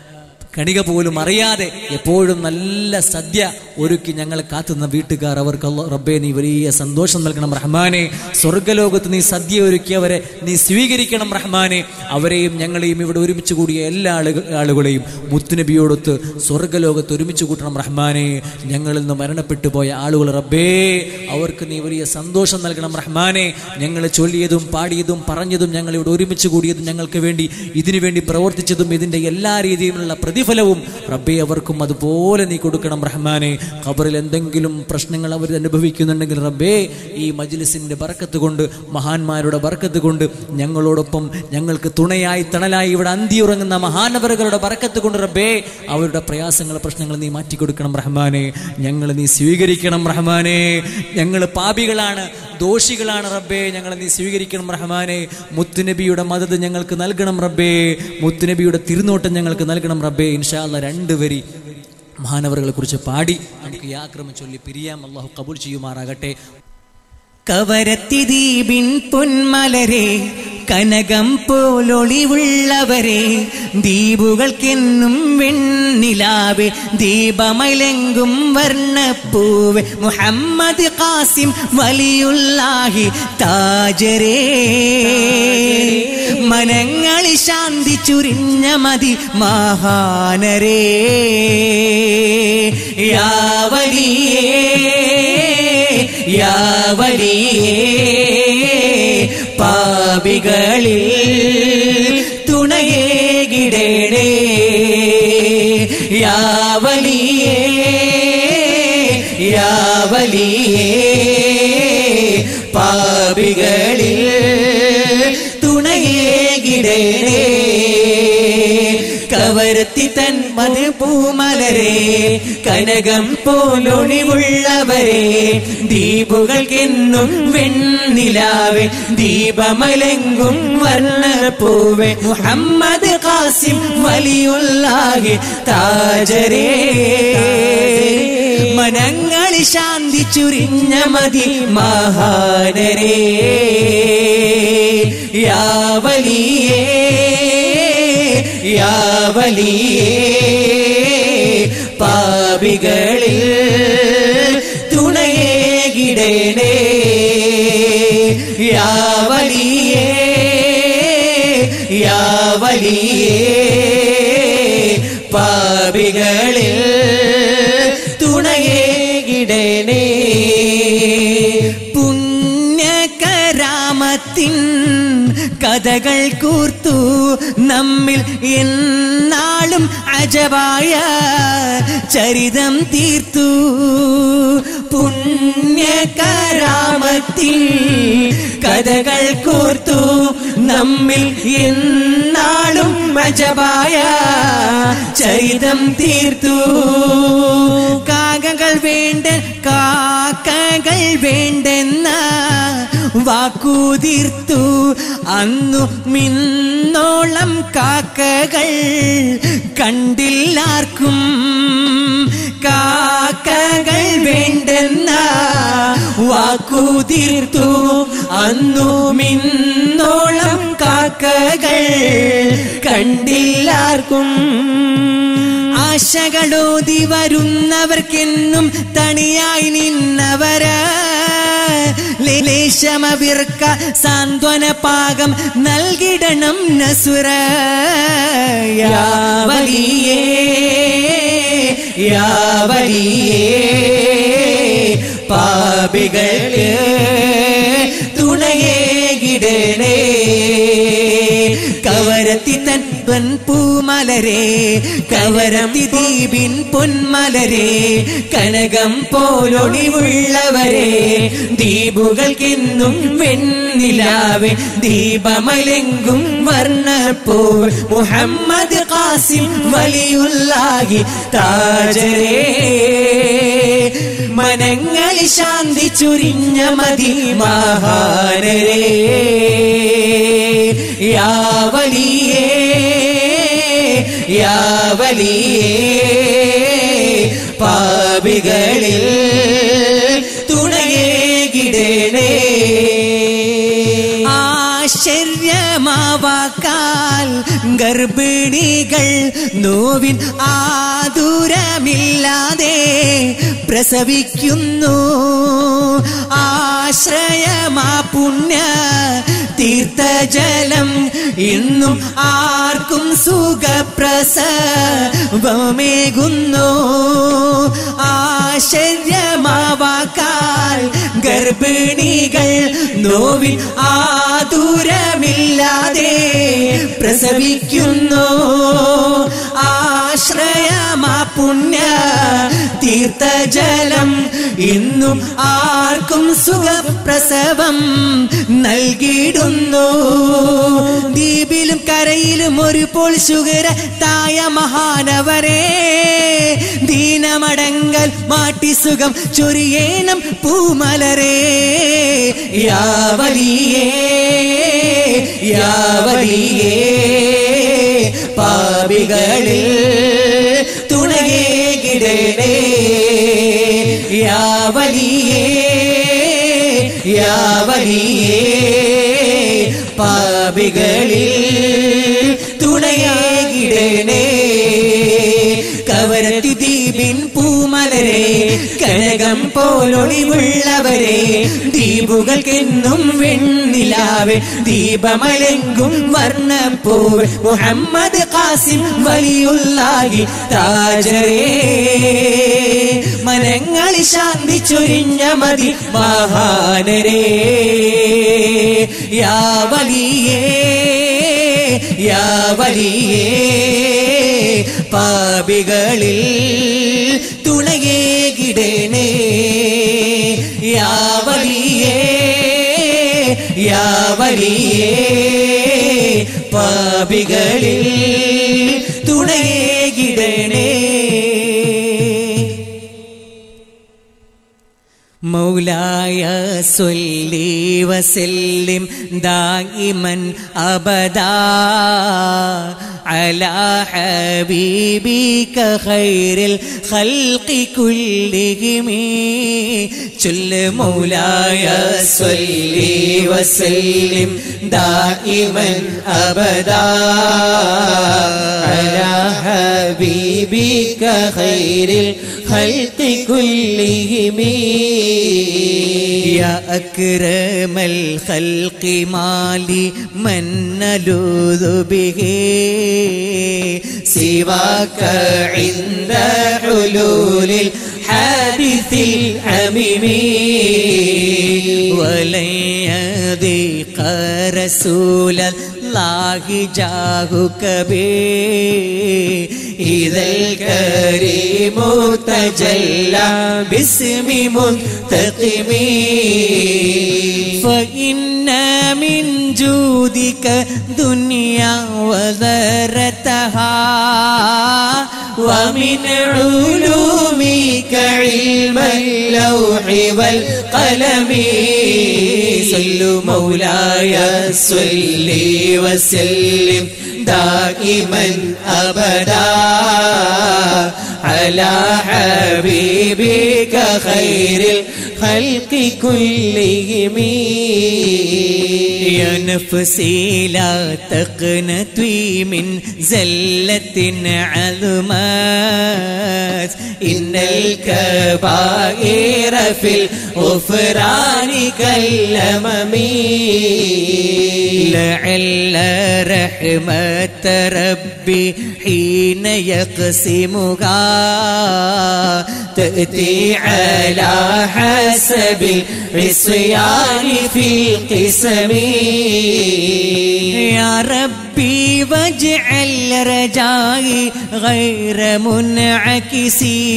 കണിക പോലും അറിയാതെ എപ്പോഴും നല്ല സദ്യ ഒരുക്കി ഞങ്ങൾ കാത്തുന്ന വീട്ടുകാർ, അവർക്ക് റബ്ബേ നീ വലിയ സന്തോഷം നൽകണം റഹ്മാനെ. സ്വർഗ്ഗലോകത്ത് നീ സദ്യ ഒരുക്കിയവരെ നീ സ്വീകരിക്കണം റഹ്മാനെ. അവരെയും ഞങ്ങളെയും ഇവിടെ ഒരുമിച്ച് കൂടിയ എല്ലാ ആളുകൾ ആളുകളെയും മുത്തുനബിയോടൊത്ത് സ്വർഗ്ഗലോകത്ത് ഒരുമിച്ച് കൂട്ടണം റഹ്മാനെ. ഞങ്ങളിൽ നിന്ന് മരണപ്പെട്ടു പോയ ആളുകൾ റബ്ബേ അവർക്ക് നീ വലിയ സന്തോഷം നൽകണം റഹ്മാനെ. ഞങ്ങൾ ചൊല്ലിയതും പാടിയതും പറഞ്ഞതും ഞങ്ങൾ ഇവിടെ ഒരുമിച്ച് കൂടിയതും ഞങ്ങൾക്ക് വേണ്ടി ഇതിനു വേണ്ടി പ്രവർത്തിച്ചതും ഇതിന്റെ എല്ലാ രീതിയിലുള്ള പ്രതിഫലവും റബ്ബേ അവർക്കും അതുപോലെ നീ കൊടുക്കണം റഹ്മാനെ. ഖബറിൽ എന്തെങ്കിലും പ്രശ്നങ്ങൾ അവർ അനുഭവിക്കുന്നുണ്ടെങ്കിൽ റബ്ബേ ഈ മജ്ലിസിന്റെ ബർക്കത്ത് കൊണ്ട്, മഹാന്മാരുടെ ബർക്കത്ത് കൊണ്ട്, ഞങ്ങളോടൊപ്പം ഞങ്ങൾക്ക് തുണയായി തണലായി ഇവിടെ അന്തിയുറങ്ങുന്ന മഹാനവറുകളുടെ ബർക്കത്ത് കൊണ്ട് റബ്ബേ അവരുടെ പ്രയാസങ്ങൾ പ്രശ്നങ്ങൾ നീ മാറ്റിക്കൊടുക്കണം റഹ്മാനെ. ഞങ്ങൾ നീ സ്വീകരിക്കണം റഹ്മാനെ. ഞങ്ങൾ പാപികളാണ്, ദോഷികളാണ് റബ്ബേ, ഞങ്ങളെ നീ സ്വീകരിക്കണം റഹ്മാനെ. മുത്തുനബിയുടെ മദത് ഞങ്ങൾക്ക് നൽകണം റബ്ബേ. മുത്തുനബിയുടെ തിരുനോട്ടം ഞങ്ങൾക്ക് നൽകണം റബ്ബേ. ഇൻഷാ അല്ലാഹ് രണ്ട് വരി മഹാനവറുകളെ കുറിച്ച് പാടി നമുക്ക് യാക്രമം ചൊല്ലി പിരിയാം. അള്ളാഹു കബൂൽ ചെയ്യുമാറാകട്ടെ. കവരത്തി ദീപിൻ പൊന്മലരെ, കനകം പോലൊളിവുള്ളവരെ, ദീപുകൾക്കെന്നും വെണ്ണിലാവെ, ദീപമൈലെങ്കും വർണ്ണപ്പൂവെ, മുഹമ്മദ് ഖാസിം വലിയുല്ലാഹി താജരേ, മനങ്ങളിൽ ശാന്തി ചുരിഞ്ഞ മതി മഹാനരേ. യാ വലിയേ യാ വലിയേ, പാപികളിൽ തുണയേകിടേണേ. യാ വലിയേ യാ വലിയേ, പാപികളിൽ തുണയേകിടേണേ. കവരത്തി തൻ മധുപൂമലരെ, കനകം പോലൊളിവുള്ളവരെ, ദീപുകൾക്കെന്നും വെണ്ണിലാവെ, ദീപമലങ്കും വർണ്ണപ്പൂവെ, മുഹമ്മദ് ഖാസിം വലിയുല്ലാഹി താജരേ, മനങ്ങളിൽ ശാന്തി ചുരിഞ്ഞ മതി മഹാനരേ. യാ വലിയേ യാ വലിയേ, പാപികളിൽ തുണയേകിടേണേ. യാ വലിയേ യാ വലിയേ, പാപികളിൽ തുണയേകിടേണേ. പുണ്യകരാമത്തിൻ കഥകൾ കൂർത്തു നമ്മിൽ എന്നാളും അജബായ ചരിതം തീർത്തു. പുണ്യകരാമത്തിൽ കഥകൾ കൂർത്തു നമ്മിൽ എന്നാളും അജബായ ചരിതം തീർത്തു. കാക്കകൾ വേണ്ട കാക്കകൾ വേണ്ടെന്ന വാക്കുതീർത്തു അന്നു മിന്നോളം കാക്കകൾ കണ്ടില്ലാർക്കും. കാക്കകൾ വേണ്ടെന്ന വാക്കുതീർത്തു അന്നു മിന്നോളം കാക്കകൾ കണ്ടില്ലാർക്കും. ആശകളോതി വരുന്നവർക്കെന്നും തണിയായി നിന്നവര് ലേശമവിർക്ക സാന്ത്വന പാകം നൽകിടണം നസുര. യാ വലിയേ യാ വലിയേ, പാപികൾക്ക് തുണയേകിടണേ. കവരത്തി തൻ പൂമലരെ, കവരത്തി ദീപിൻ പൊന്മലരെ, കനകം പോലൊളിവുള്ളവരെ, ദീപുകൾക്കെന്നും വെണ്ണിലാവെ, ദീപമലെങ്കും വർണ്ണപ്പൂവ്, മുഹമ്മദ് ഖാസിം വലിയുല്ലാഹി താജരേ, മനങ്ങളിൽ ശാന്തി ചുരിഞ്ഞ മതി മഹാനരേ. യാ വലിയേ യാ വലിയേ, പാപികളിൽ തുണയേകിടണേ. ആശ്ചര്യമാവാക്കാൽ ഗർഭിണികൾ നോവിൻ ആതുരമില്ലാതെ പ്രസവിക്കുന്നു. ആശ്രയമാ പുണ്യ തീർത്ഥജലം ഇന്നും ആർക്കും സുഖപ്രസവമേകുന്നു. ആശ്ചര്യമാവാക്കാൽ ഗർഭിണികൾ നോവിൻ ആതുരമില്ലാതെ പ്രസവിക്കുന്നു. ആശ്രയമാ പുണ്യ തീർത്ഥജലം ഇന്നും ആർക്കും സുഖപ്രസവം നൽകിയിടുന്നു. ദ്വീപിലും കരയിലും ഒരുപോൾ ശുഗരത്തായ മഹാനവരെ ദീനമടങ്കൽ മാട്ടി സുഖം ചൊരിയേണം പൂമലരേ. യാ വലിയേ യാ വലിയേ പാപികളിൽ തുണയേകിടണേ. യാ വലിയേ യാ വലിയേ പാപികളിൽ തുണയേകിടണേ. കവരത്തി ദ്വീപിൻ പൂമലരെ കനകം പോലൊളിവുള്ളവരെ ദ്വീപുകൾക്കെന്നും വെണ്ണിലാവെ ദീപമലെങ്കും വർണ്ണപ്പൂവ് മുഹമ്മദ് ഖാസിം വലിയുള്ളാഹി താജരേ. മനങ്ങളിൽ ശാന്തി ചൊരിഞ്ഞ മതി മഹാനരേ. യാ വലിയേ യാ വലിയേ പാപികളിൽ തുണയേകിടണേ. യാ വലിയേ യാ വലിയേ പാപികളിൽ തുണയേകിടണേ. മൗലായ സ്വല്ലി വസല്ലിം ദായിമൻ അബദാ അലാ ഹബീബിക ഖൈറിൽ ഖൽഖി കുല്ലിഹിം. ചൊല്ല് മൗലായ സ്വല്ലി വസല്ലിം ദായിമൻ അബദാ അലാ ഹബീബിക ഖൈറിൽ ഖൽഖി കുല്ലിഹിം. يا أكرم الخلق مالي من نلوذ به سواك عند حلول الحادث العميم. ولن يضيق رسول الله جاهك به إذا الكريم تجلى باسم منتقم. فإن من جودك دنيا وذرتها ومن علومك علم اللوح والقلم. صلوا مولاي صلي وسلم دائما أبدا على حبيبك خير الخلق كلهم. يا نفسي لا تقنطي من زلة عظمت إن الكبائر في الغفران كالأمم. لعل رحمة ربي حين يقسمها تأتي على حسب العصيان في القسم. يا ربي واجعل رجائي غير منعكسي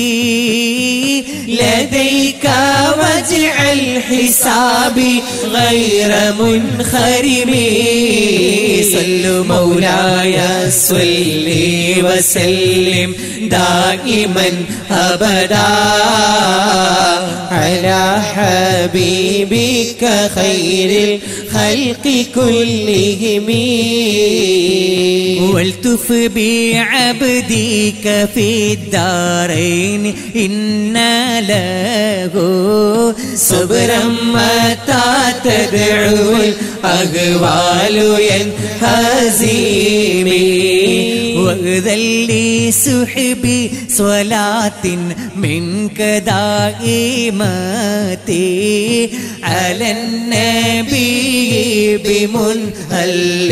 لديك واجعل حسابي غير منخرم. صلوا مولاي صلي وسلم دائما أبدا على حبيبك خير الخلق كلهم. والتف بعبدك في الدارين إن له صبرا متى تدعو الأهوال ينهزم. وذلي سحبي صلاة منك دائماتي على النبي بمنهل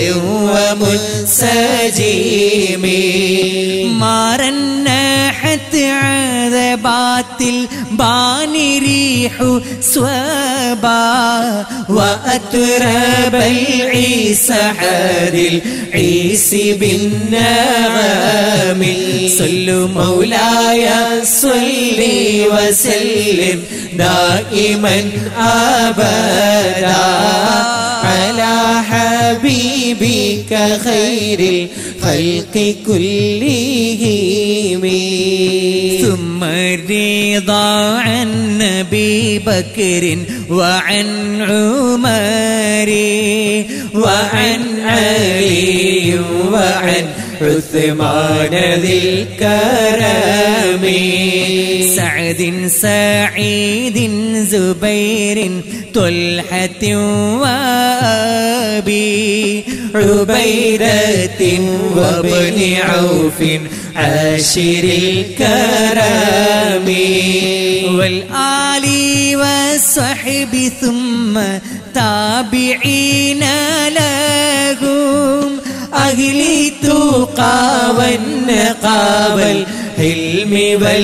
ومنسجم ما رنحت عذبات الباني ريح سوابا وأترب العيس حاد العيس بالنغم صلوا مولاي صلي وسلم دائما أبدا على حبيبك خير الخلق كلهم ثم الرضا عن أبي بكر وعن عمر وعن علي وعن عثمان ذي الكرم سعد سعيد زبير طلحة وأبي عبيدة وابن عوف عاشر الكرم والآل والصحب ثم تابعين لهم أهل التقى والنقى والحلم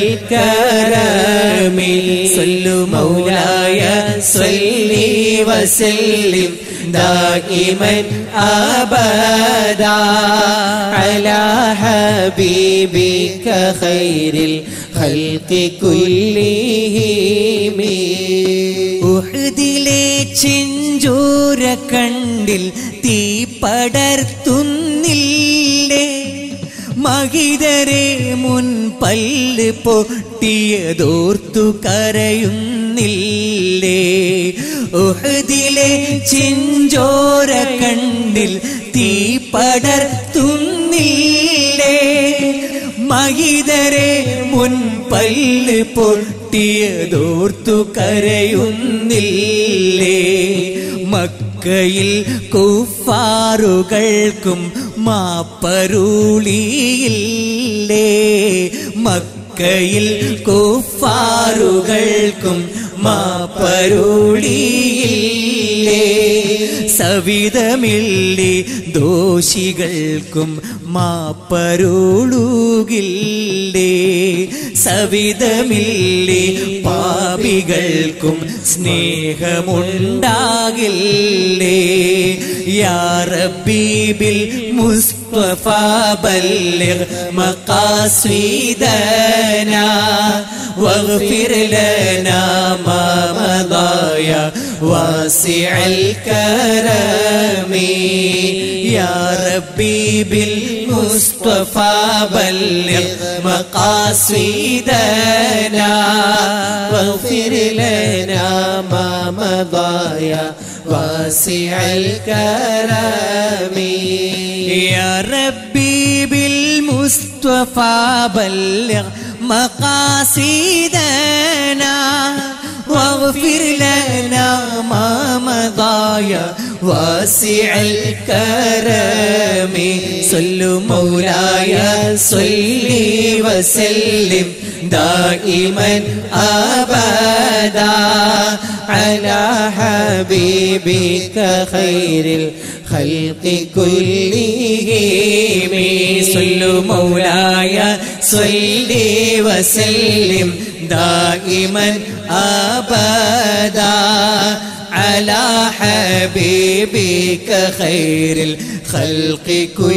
والكرم صلوا مولاي صلي وسلم دائما أبدا على حبيبك خير الخلق كلهم ഉഹദിലെ ചെഞ്ചോര കണ്ടിൽ തീ പടർത്തുന്നില്ലേ മഹിതരെ മുൻപല്ല് പൊട്ടിയതോർത്തു കരയുന്നില്ലേ ഉഹദിലെ ചെഞ്ചോര കണ്ടിൽ തീ പടർത്തുന്നില്ലേ മഹിതരെ മുൻപല്ല് പൊട്ടിയതോർത്തു കരയുന്നില്ലേ മക്കയിൽ കുഫാറുകൾക്കും മാപ്പരുളിയില്ലേ മക്കയിൽ കുഫാറുകൾക്കും മാപ്പരുളിയില്ലേ സവിധമില്ലേ ദോഷികൾക്കും മാപ്പരുളുകില്ലേ സവിധമില്ലേ പാപികൾക്കും സ്നേഹമുണ്ടാകില്ലേ യാ റബ്ബി ബിൽ മുസ്തഫ ബല്ലിഗ് മഖാസിദനാ واغفر لنا ما مضى يا واسع الكرم يا ربي بالمصطفى بلغ مقاصدنا واغفر لنا ما مضى يا واسع الكرم يا ربي بالمصطفى بلغ مقاصدنا واغفر لنا ما مضى يا واسع الكرم صلوا مولاي صلي وسلم دائما أبدا على حبيبك خير الخلق كلهم صلوا مولاي صلي وسلم دائما أبدا على حبيبك خير الخلق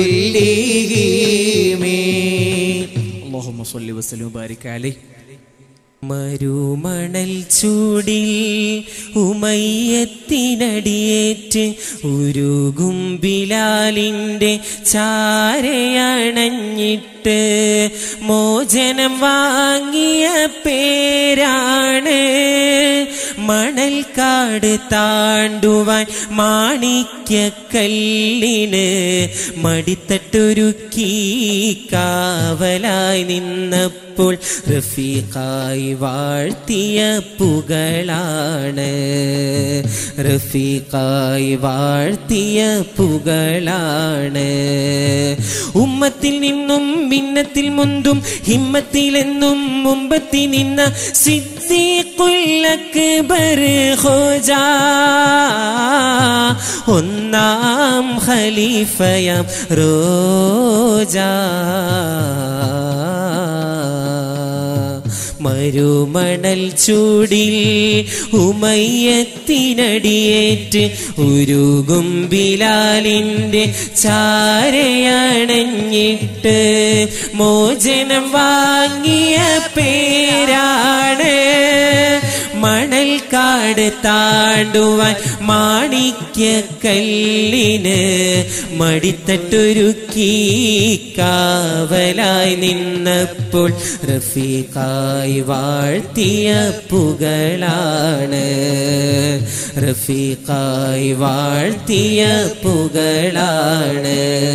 كلهم اللهم صل وسلم وبارك عليه മരുമണൽ ചൂടിൽ ഉമയ്യത്തിനടിയേറ്റ് ഉരുകും ബിലാലിൻ്റെ ചാരയണഞ്ഞിട്ട് മോചനം വാങ്ങിയ പേരാണ് മണൽക്കാട് താണ്ടുവാൻ മാണിക്യക്കല്ലിന് മടിത്തട്ടൊരുക്കി കാവലായി നിന്നപ്പോൾ റഫീഖായി വാഴ്ത്തിയ പുകളാണ്, റഫീഖായി വാഴ്ത്തിയ പുകളാണ്. ഉമ്മത്തിൽ നിന്നും ഭിന്നത്തിൽ മുന്തും ഹിമ്മത്തിലെന്നും മുമ്പത്തി നിന്ന സിദ്ദീഖുൽ അക്ബർ ഖോജാ, ഒന്നാം ഖലീഫയാം റോജാ. മരുമണൽ ചൂടിൽ ഉമയ്യത്തിനടിയേറ്റ് ഉരുകും ബിലാലിന്റെ ചാരയണഞ്ഞിട്ട് മോചനം വാങ്ങിയ പേരാണ്. മണൽക്കാട് താണ്ടുവാൻ മാണിക്യക്കല്ലിന് മടിത്തട്ടൊരുക്കി കാവലായി നിന്നപ്പോൾ റഫീഖായി വാഴ്ത്തിയ പുകളാണ്, റഫീഖായി വാഴ്ത്തിയ പുകളാണ്.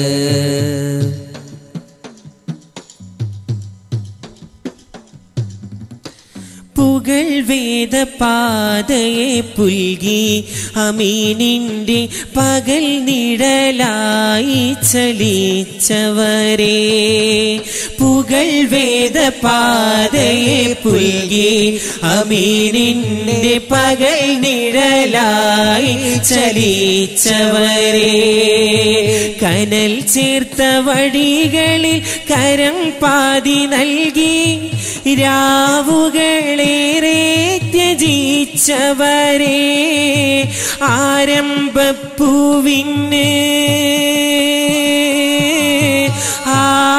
പുകൾ വേദപാതയെ പുൽകി അമീനിന്റെ പകൽ നിഴലായി ചലിച്ചവരെ, പുകൾ വേദപാതയെ പുൽകി അമീനിന്റെ പകൽ നിഴലായി ചലിച്ചവരെ, കനൽ ചേർത്ത വഴികളിൽ കരം പാതി നൽകി രാവുകളേറെ ത്യജിച്ചവരെ, ആരംഭപ്പൂവിന് ആ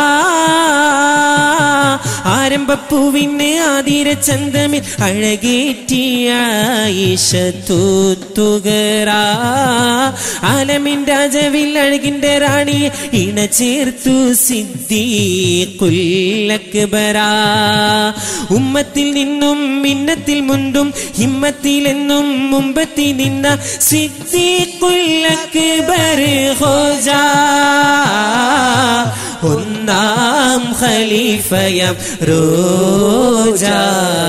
ആരംഭപ്പൂവിന് ആതിര ചന്തമിൽ അഴകേറ്റിയ ഈശത്തൂത്തുകറ, ആലമിൻ രാജവിൽ അഴകിന്റെ റാണിയെ ഇണ ചേർത്തു സിദ്ദീഖുൽ അക്ബർ. ഉമ്മത്തിൽ നിന്നും മിന്നത്തിൽ മുണ്ടും ഹിമ്മത്തിലെന്നും മുമ്പത്തി നിന്ന സിദ്ദീഖുൽ അക്ബർ ഖോജാ, ഒന്നാം ഖലീഫയാം റോജാ.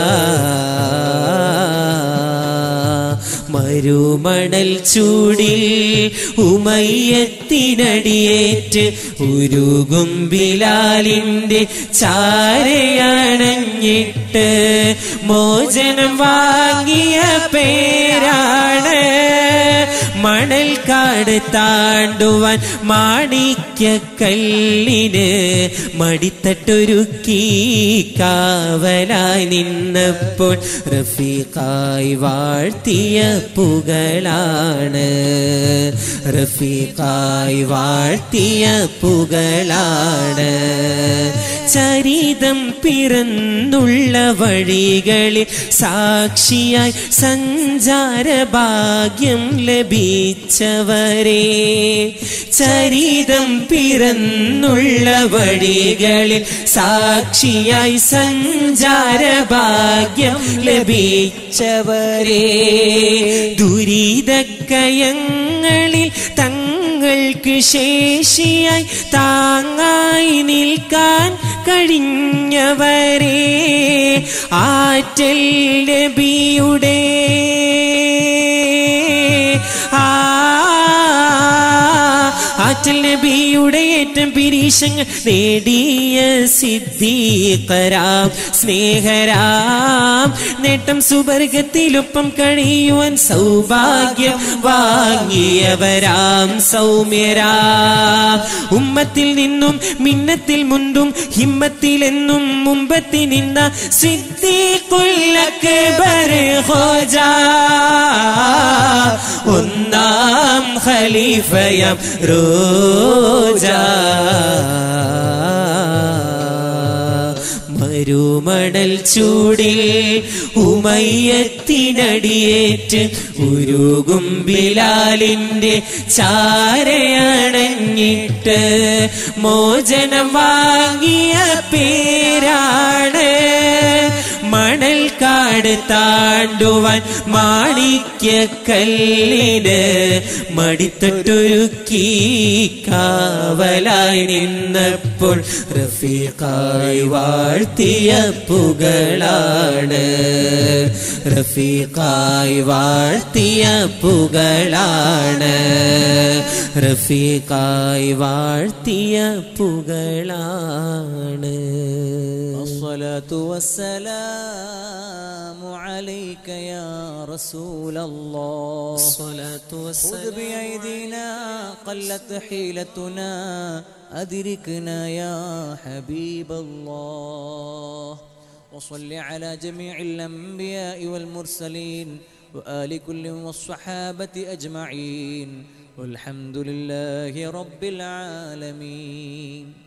മരുമണൽ ചൂടിൽ ഉമയ്യത്തിനടിയേറ്റ് ഉരുകും ബിലാലിന്റെ ചാരയണഞ്ഞിട്ട് മോചനം വാങ്ങിയ പേരാണ്. മണൽക്കാട് താണ്ടുവാൻ മാണിക്യക്കല്ലിന് മടിത്തട്ടൊരുക്കി കാവലായി നിന്നപ്പോൾ റഫീഖായി വാഴ്ത്തിയ പുകളാണ്, റഫീഖായി വാഴ്ത്തിയ പുകളാണ്. ചരിതം പിറന്നുള്ള വഴികളിൽ സാക്ഷിയായി സഞ്ചാരഭാഗ്യം ലഭിച്ചവരെ, ചരിതം പിറന്നുള്ള വഴികളിൽ സാക്ഷിയായി സഞ്ചാരഭാഗ്യം ലഭിച്ചവരെ, ദുരിതക്കയങ്ങളിൽ തങ്ങൾക്ക് ശേഷിയായി താങ്ങായി നിൽക്കാൻ കഴിഞ്ഞവരെ, ആറ്റൽ നബിയുടെ ആ ആറ്റൽ നബിയുടെ ഏറ്റം പിരീശങ്ങൾ നേടിയ സിദ്ദീഖരാം സ്നേഹരാം നേട്ടം സുവർഗത്തിലൊപ്പം കഴിയുവാൻ സൗഭാഗ്യം വാങ്ങിയവരാം സൗമ്യരാം. ഉമ്മത്തിൽ നിന്നും മിന്നത്തിൽ മുണ്ടും ഹിമ്മത്തിലെന്നും മുമ്പത്തി നിന്ന സിദ്ദീഖുൽ അക്ബർ ഖോജാ, ഒന്നാം ഖലീഫയാം റോജാ. മരുമണൽ ചൂടിൽ ഉമയ്യത്തിനടിയേറ്റ് ഉരുകും ബിലാലിന്റെ ചാരയണഞ്ഞിട്ട് മോചനം വാങ്ങിയ പേരാണ്. മണൽക്കാട് കാട് താണ്ടുവാൻ മാണിക്യക്കല്ലിന് മടിത്തട്ടൊരുക്കി കാവലായി നിന്നപ്പോൾ റഫീഖായി വാഴ്ത്തിയ പുകളാണ് റഫീഖായി വാഴ്ത്തിയ പുകളാണ് റഫീഖായി വാഴ്ത്തിയ പുകളാണ്. അസ്സലാത്തു വസ്സലാമു അലൈക യാ റസൂലല്ലാഹ് അസ്സലാത്തു ഖുദ് ബിഅയ്ദിനാ ഖല്ലത് ഹീലതുനാ അദ്രിക്നാ യാ ഹബീബല്ലാഹ് وصل على جميع الأنبياء والمرسلين وآل كل والصحابة أجمعين والحمد لله رب العالمين.